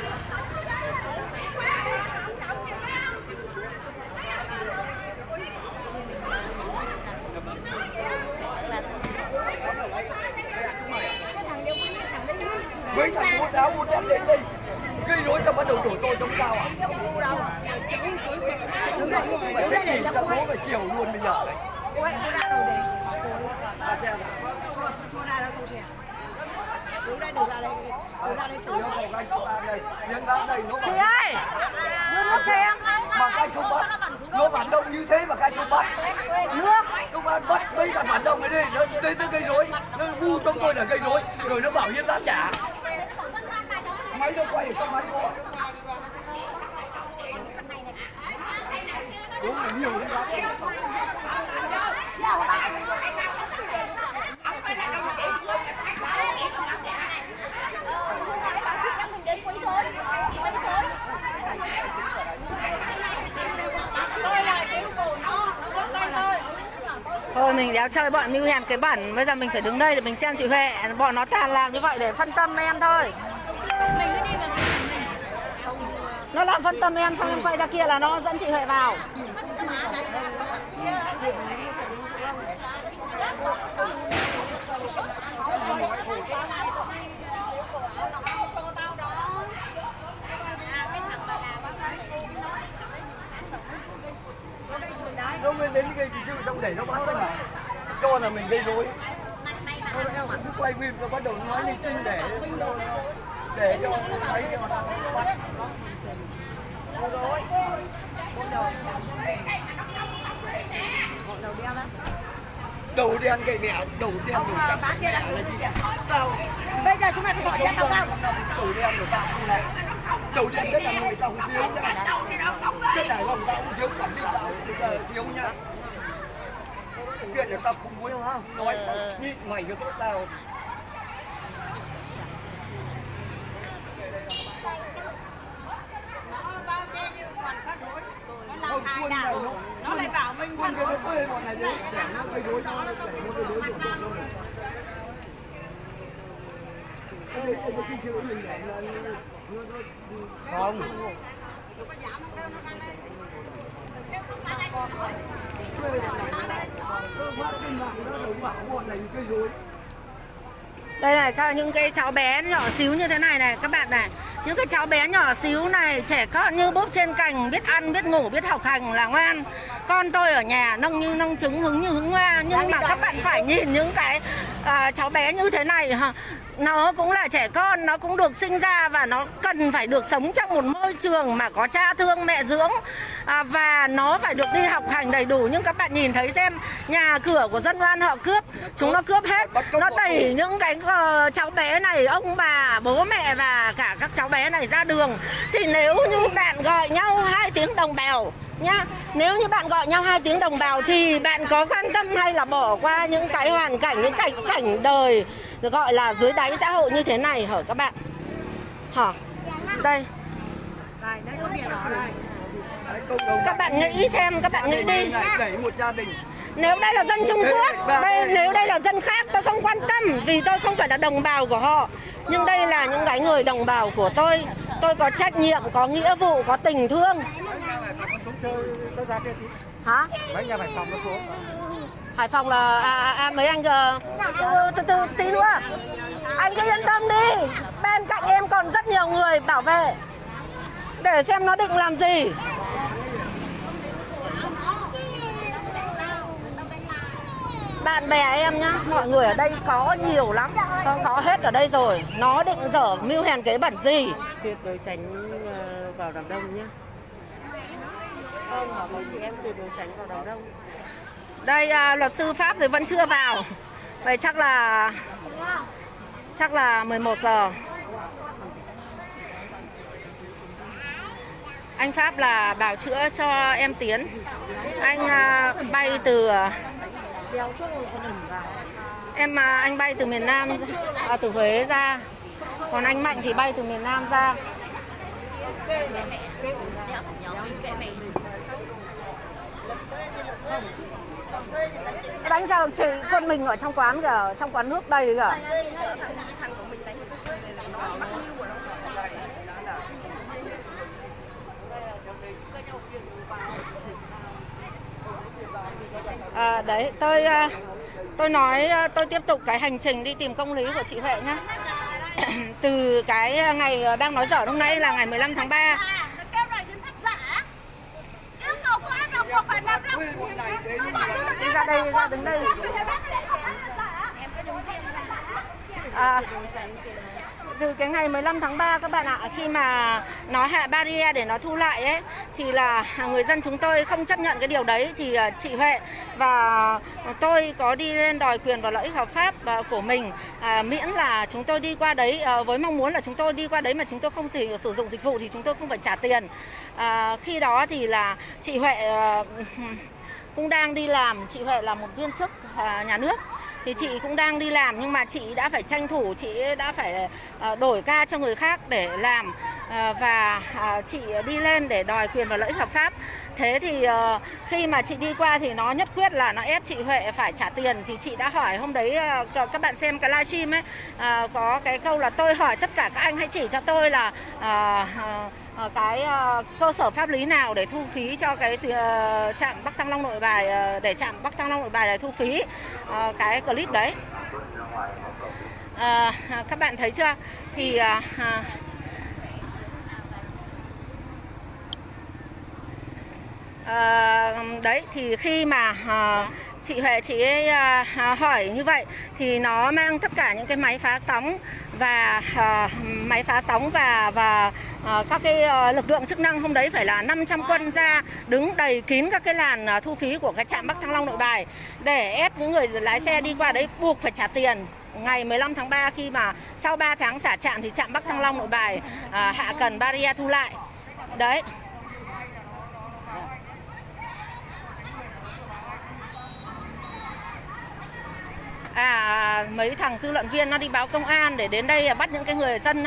Mấy thằng buôn áo buôn đen đến đây gây rối cho bắt đầu đổ tôi trong cao à? Đâu đâu. Đúng rồi, mày biết gì cho bố mày chiều luôn bây giờ đấy. Ôi, tôi ra rồi để Ta xem tôi ra đâu không xe. Đứng đây đừng ra đây. Đừng ra đây chủ nó còn anh công an đây, miếng đá đây nó Chị ơi, nước một chén. mà các chú bắt, nó phản động như thế mà các chú bắt. Nước. Công an bắt mấy thằng phản động này đi, nó gây rối, nó ngu trong tôi là gây rối, rồi nó bảo hiến đáp trả. Máy nó quay không máy có. Uống là nhiều hơn đó. Thôi mình đéo chơi bọn mưu hèn cái bẩn. Bây giờ mình phải đứng đây để mình xem chị Huệ. Bọn nó toàn làm như vậy để phân tâm em thôi. Nó làm phân tâm em xong em quay ra kia là nó dẫn chị Huệ vào. Nó nguyên đến gây cái sự trong để nó bắt mà cho là mình gây rối. Nó cứ quay phim nó bắt đầu nói linh tinh để cho thấy cho nó bắt. Đầu đen cây mẹ, đầu đen đồ bán kia là sao? bây giờ chúng mày có giỏi xem đâu không? Đầu đen của tao không này. Đầu đen rất là người tao không thiếu nhá. Cái này không tao không thiếu, cảm đi tao thiếu nhá. Chuyện này tao không muốn nói nhịn mày với tao. Nó làm hai đạo. Nó lại bảo mình Quân cái nó quê bọn này đi để nó gây rối cho nó để nó gây rối cho nó. Không. Đây này, các những cái cháu bé nhỏ xíu như thế này này các bạn này. Những cái cháu bé nhỏ xíu này, trẻ con như búp trên cành, biết ăn, biết ngủ, biết học hành là ngoan. Con tôi ở nhà nông như nông trứng, hứng như hứng hoa. Nhưng mà các bạn phải nhìn những cái cháu bé như thế này, nó cũng là trẻ con, nó cũng được sinh ra và nó cần phải được sống trong một môi trường mà có cha thương mẹ dưỡng, và nó phải được đi học hành đầy đủ. Nhưng các bạn nhìn thấy xem, nhà cửa của dân oan họ cướp, chúng nó cướp hết, nó đẩy những cái cháu bé này, ông bà, bố mẹ và cả các cháu bé này ra đường. Thì nếu như bạn gọi nhau 2 tiếng đồng bào nhá, nếu như bạn gọi nhau 2 tiếng đồng bào thì bạn có quan tâm hay là bỏ qua những cái hoàn cảnh, những cảnh đời được gọi là dưới đáy xã hội như thế này hả các bạn? Hả? Đây. Đây có biển đỏ đây. Các bạn nghĩ xem, các bạn nghĩ đi. Đẩy một gia đình. Nếu đây là dân Trung Quốc, nếu đây là dân khác tôi không quan tâm vì tôi không phải là đồng bào của họ. Nhưng đây là những cái người đồng bào của tôi có trách nhiệm, có nghĩa vụ, có tình thương. Hả? Mấy nhà Hải Phòng nó xuống. Hải Phòng là mấy anh từ tí nữa. Anh cứ yên tâm đi. Bên cạnh em còn rất nhiều người bảo vệ. Để xem nó định làm gì. Bạn bè em nhá, mọi người ở đây có nhiều lắm, có hết ở đây rồi. Nó định dở mưu hèn kế bẩn gì. Tuyệt đối tránh vào đám đông nhé. Không, bảo mấy chị em tuyệt đối tránh vào đám đông. Đây luật sư Pháp thì vẫn chưa vào. Vậy chắc là 11 giờ. Anh Pháp là bào chữa cho em Tiến. Anh bay từ anh bay từ miền Nam, từ Huế ra. Còn anh Mạnh thì bay từ miền Nam ra. Đánh sao chị con mình ở trong quán kìa, trong quán nước đầy kìa. Đấy, tôi tiếp tục cái hành trình đi tìm công lý của chị Huệ nhá. Từ cái ngày đang nói dở lúc nãy là ngày 15 tháng 3. Đi ra đây, ra đứng đây. Từ cái ngày 15 tháng 3 các bạn ạ, khi mà nó hạ barrier để nó thu lại ấy, thì là người dân chúng tôi không chấp nhận cái điều đấy. Thì chị Huệ và tôi có đi lên đòi quyền và lợi ích hợp pháp của mình, miễn là chúng tôi đi qua đấy với mong muốn là chúng tôi đi qua đấy mà chúng tôi không sử dụng dịch vụ thì chúng tôi không phải trả tiền. Khi đó thì là chị Huệ cũng đang đi làm. Chị Huệ là một viên chức nhà nước. Thì chị cũng đang đi làm nhưng mà chị đã phải tranh thủ, chị đã phải đổi ca cho người khác để làm, và chị đi lên để đòi quyền và lợi ích hợp pháp. Thế thì khi mà chị đi qua thì nó nhất quyết là nó ép chị Huệ phải trả tiền. Thì chị đã hỏi hôm đấy, các bạn xem cái livestream ấy, có cái câu là tôi hỏi tất cả các anh hãy chỉ cho tôi là cái cơ sở pháp lý nào để thu phí cho cái trạm Bắc Thăng Long Nội Bài, để trạm Bắc Thăng Long Nội Bài này thu phí cái clip đấy. Các bạn thấy chưa? Thì đấy, thì khi mà chị Huệ chị ấy hỏi như vậy thì nó mang tất cả những cái máy phá sóng và các cái lực lượng chức năng. Hôm đấy phải là 500 quân ra đứng đầy kín các cái làn thu phí của cái trạm Bắc Thăng Long Nội Bài để ép những người lái xe đi qua đấy buộc phải trả tiền. Ngày 15 tháng 3 khi mà sau 3 tháng xả trạm thì trạm Bắc Thăng Long Nội Bài hạ cần barrier thu lại. Đấy. Mấy thằng dư luận viên nó đi báo công an để đến đây bắt những cái người dân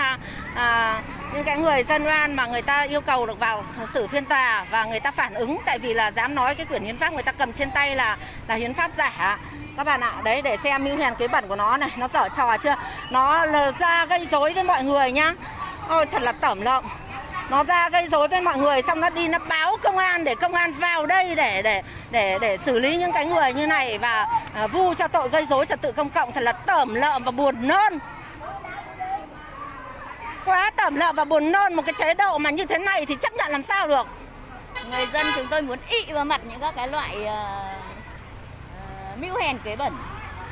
oan mà người ta yêu cầu được vào xử phiên tòa, và người ta phản ứng tại vì là dám nói cái quyển hiến pháp người ta cầm trên tay là hiến pháp giả. Các bạn ạ, đấy, để xem mưu hèn kế bẩn của nó này, nó dở trò chưa? Nó ra gây rối với mọi người nhá. Ôi thật là tởm lợm. Nó ra gây rối với mọi người xong nó đi nó báo công an để công an vào đây để xử lý những cái người như này và vu cho tội gây rối trật tự công cộng. Thật là tởm lợm và buồn nôn. Quá tởm lợm và buồn nôn, một cái chế độ mà như thế này thì chấp nhận làm sao được. Người dân chúng tôi muốn ị vào mặt những các cái loại mưu hèn kế bẩn.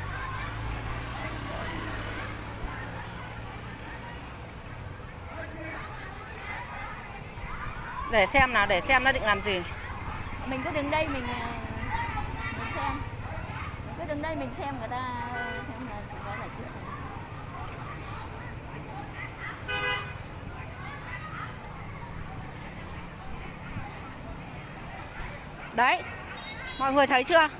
Để xem nào, để xem nó định làm gì. Mình cứ đứng đây mình xem. Mình cứ đứng đây mình xem người ta xem là chúng ta giải quyết. Đấy, mọi người thấy chưa?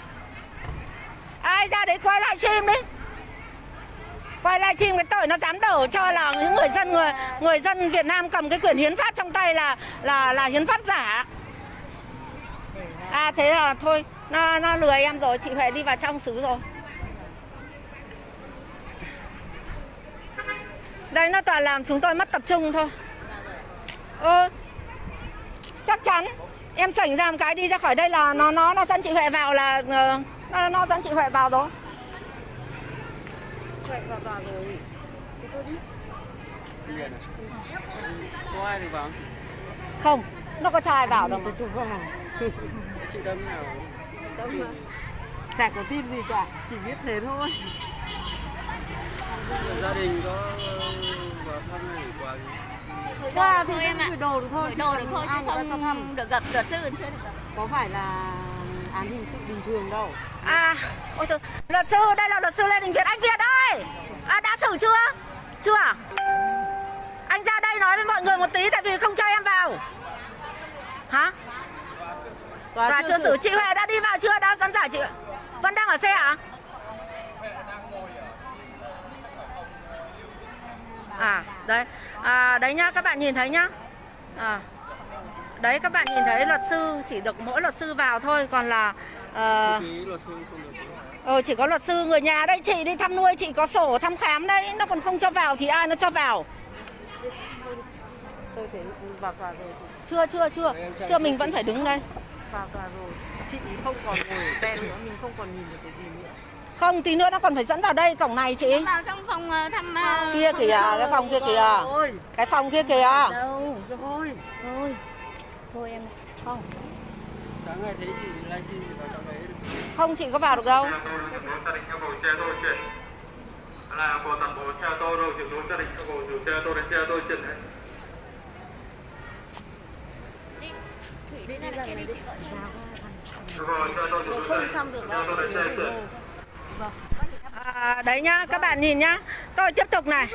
Ai ra đấy quay livestream đi. Quay livestream cái tội nó dám đổ cho là những người dân Việt Nam cầm cái quyển hiến pháp trong tay là hiến pháp giả. À thế là thôi, nó lừa em rồi, chị Huệ đi vào trong xứ rồi. Đây nó toàn làm chúng tôi mất tập trung thôi. Chắc chắn em sảnh ra một cái đi ra khỏi đây là nó dẫn chị Huệ vào là nó dẫn chị Huệ vào rồi. Huệ vào rồi. Thì tôi đi. Có ai được vào? Không, nó có trai vào đâu mà. Chị Đâm nào? Đâm mà. Chả có tin gì cả, chỉ biết thế thôi. Gia đình có vào thăm hay quà gì? Qua thì em ạ. gửi đồ được thôi. Gửi đồ được thôi chứ không được gặp luật sư chưa được gặp. Có phải là án hình sự bình thường đâu. À, ôi trời, luật sư, đây là luật sư Lê Đình Việt. Anh Việt ơi, đã xử chưa? Chưa à? Anh ra đây nói với mọi người một tí tại vì không cho em vào. Hả? Tòa chưa xử. Chị Huệ đã đi vào chưa? Đã dẫn giải chị vẫn đang ở xe à? Đấy. Đấy nhá, các bạn nhìn thấy nhá. Đấy các bạn nhìn thấy luật sư chỉ được mỗi luật sư vào thôi, còn là chỉ có luật sư người nhà đây, chị đi thăm nuôi, chị có sổ thăm khám đấy, nó còn không cho vào thì ai nó cho vào. Tôi thấy vào tòa rồi. Chưa mình vẫn phải đứng đây. Vào tòa rồi. Chị không còn ngồi ở xe nữa, mình không còn nhìn được cái gì nữa. Không, tí nữa nó còn phải dẫn vào đây, cổng này chị. Vào trong phòng thăm kia kìa, cái phòng kia kìa. Cái phòng kia kìa. Đâu, Thôi em không. Sáng ngày thấy chị livestream thì vào trong đấy được. Không, chị có vào được đâu. Là bộ toàn bộ xe ô tô đâu, chỉ số gia đình cho bộ chủ xe ô tô đến xe ô tô chuyển đấy. Đi ra đây kia đi chị gọi đấy nhá, các bạn nhìn nhá. Tôi tiếp tục này.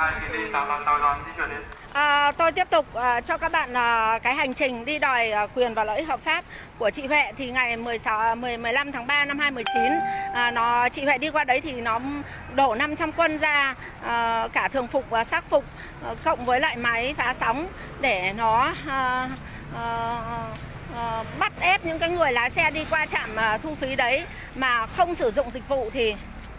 Tôi tiếp tục cho các bạn cái hành trình đi đòi quyền và lợi ích hợp pháp của chị Huệ. Thì ngày 15 tháng 3 năm 2019 chị Huệ đi qua đấy thì nó đổ 500 quân ra, cả thường phục và xác phục, cộng với lại máy phá sóng để nó bắt ép những cái người lái xe đi qua trạm thu phí đấy mà không sử dụng dịch vụ thì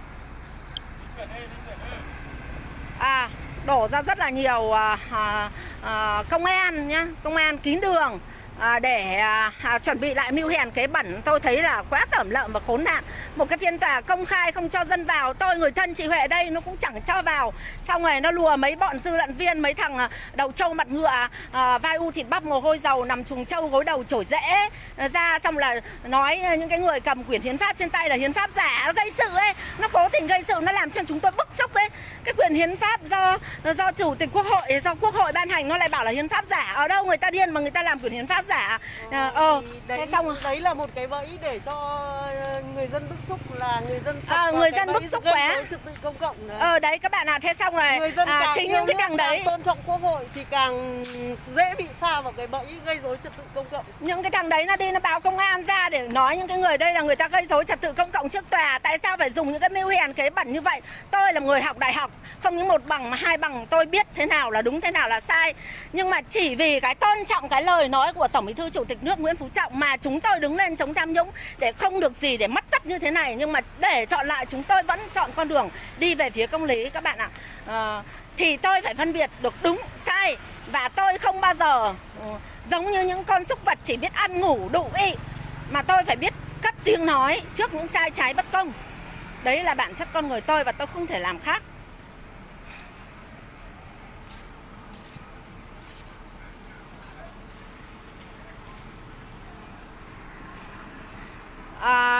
đổ ra rất là nhiều công an nhá, công an kín đường để chuẩn bị lại mưu hèn kế bẩn. Tôi thấy là quá tởm lợm và khốn nạn. Một cái phiên tòa công khai không cho dân vào. Tôi người thân chị Huệ đây nó cũng chẳng cho vào. Xong rồi nó lùa mấy bọn dư luận viên, mấy thằng đầu trâu mặt ngựa, vai u thịt bắp mồ hôi dầu, nằm trùng trâu gối đầu trổi rễ ra, xong là nói những cái người cầm quyển hiến pháp trên tay là hiến pháp giả. Nó gây sự ấy, nó cố tình gây sự, nó làm cho chúng tôi bức xúc ấy. Cái quyển hiến pháp do chủ tịch quốc hội, do quốc hội ban hành, nó lại bảo là hiến pháp giả. Ở đâu người ta điên mà người ta làm quyển hiến pháp giả. Đấy, xong rồi. Đấy là một cái bẫy để cho người dân bức xúc, là người dân bức xúc quá. Trật tự công cộng đấy các bạn thế xong rồi người dân chính những cái thằng đấy tôn trọng quốc hội thì càng dễ bị sa vào cái bẫy gây rối trật tự công cộng. Những cái thằng đấy nó đi nó báo công an ra để nói những cái người đây là người ta gây rối trật tự công cộng trước tòa. Tại sao phải dùng những cái mưu hèn kế bẩn như vậy? Tôi là người học đại học, không những 1 bằng mà 2 bằng, tôi biết thế nào là đúng, thế nào là sai. Nhưng mà chỉ vì cái tôn trọng cái lời nói của Tổng Bí thư Chủ tịch nước Nguyễn Phú Trọng mà chúng tôi đứng lên chống tham nhũng để không được gì, để mất tất như thế này. Nhưng mà để chọn lại chúng tôi vẫn chọn con đường đi về phía công lý các bạn ạ. Thì tôi phải phân biệt được đúng sai, và tôi không bao giờ giống như những con súc vật chỉ biết ăn ngủ đủ ị, mà tôi phải biết cất tiếng nói trước những sai trái bất công. Đấy là bản chất con người tôi và tôi không thể làm khác.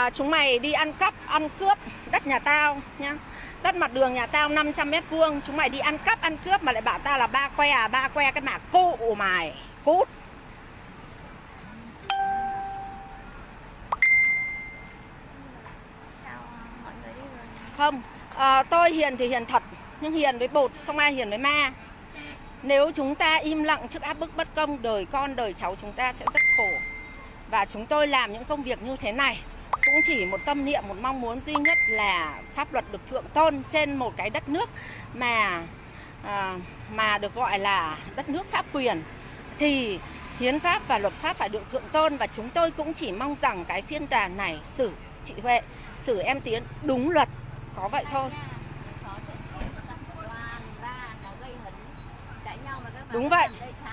chúng mày đi ăn cắp, ăn cướp đất nhà tao nhá. Đất mặt đường nhà tao 500 m², chúng mày đi ăn cắp, ăn cướp mà lại bảo tao là ba que à, ba que cái mả cụ mày, cút. Không, tôi hiền thì hiền thật, nhưng hiền với bột, không ai hiền với ma. Nếu chúng ta im lặng trước áp bức bất công, đời con, đời cháu chúng ta sẽ rất khổ. Và chúng tôi làm những công việc như thế này cũng chỉ một tâm niệm, một mong muốn duy nhất là pháp luật được thượng tôn trên một cái đất nước mà được gọi là đất nước pháp quyền. Thì hiến pháp và luật pháp phải được thượng tôn, và chúng tôi cũng chỉ mong rằng cái phiên tòa này xử chị Huệ, xử em Tiến đúng luật, có vậy thôi. Đúng vậy.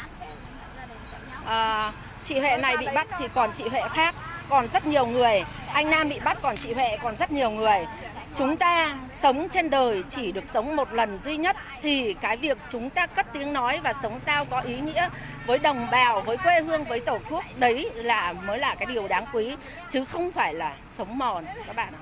Chị Huệ này bị bắt thì còn chị Huệ khác, còn rất nhiều người. Anh Nam bị bắt còn chị Huệ còn rất nhiều người. Chúng ta sống trên đời chỉ được sống một lần duy nhất, thì cái việc chúng ta cất tiếng nói và sống sao có ý nghĩa với đồng bào, với quê hương, với tổ quốc, đấy mới là cái điều đáng quý, chứ không phải là sống mòn các bạn ạ.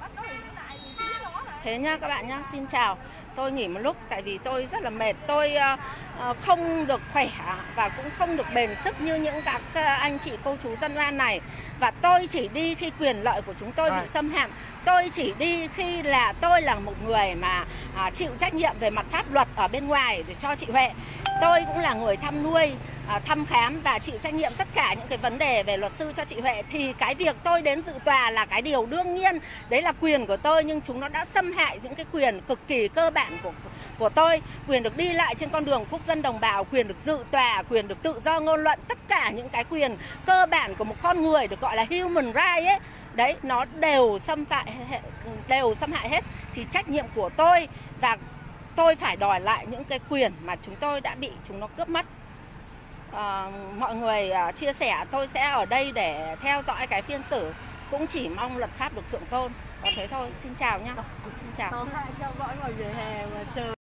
Thế nhá các bạn nhá, xin chào. Tôi nghỉ một lúc tại vì tôi rất là mệt. Tôi không được khỏe và cũng không được bền sức như những các anh chị cô chú dân oan này. Và tôi chỉ đi khi quyền lợi của chúng tôi bị xâm phạm. Tôi chỉ đi khi là tôi là một người mà chịu trách nhiệm về mặt pháp luật ở bên ngoài để cho chị Huệ. Tôi cũng là người thăm nuôi, thăm khám và chịu trách nhiệm tất cả những cái vấn đề về luật sư cho chị Huệ. Thì cái việc tôi đến dự tòa là cái điều đương nhiên, đấy là quyền của tôi, nhưng chúng nó đã xâm hại những cái quyền cực kỳ cơ bản của tôi. Quyền được đi lại trên con đường quốc dân đồng bào, quyền được dự tòa, quyền được tự do ngôn luận, tất cả những cái quyền cơ bản của một con người được gọi là human right ấy, đấy nó đều xâm hại hết. Thì trách nhiệm của tôi, và tôi phải đòi lại những cái quyền mà chúng tôi đã bị chúng nó cướp mất. Mọi người chia sẻ, tôi sẽ ở đây để theo dõi cái phiên xử, cũng chỉ mong luật pháp được thượng tôn. Có thế thôi, xin chào nhá. Xin chào.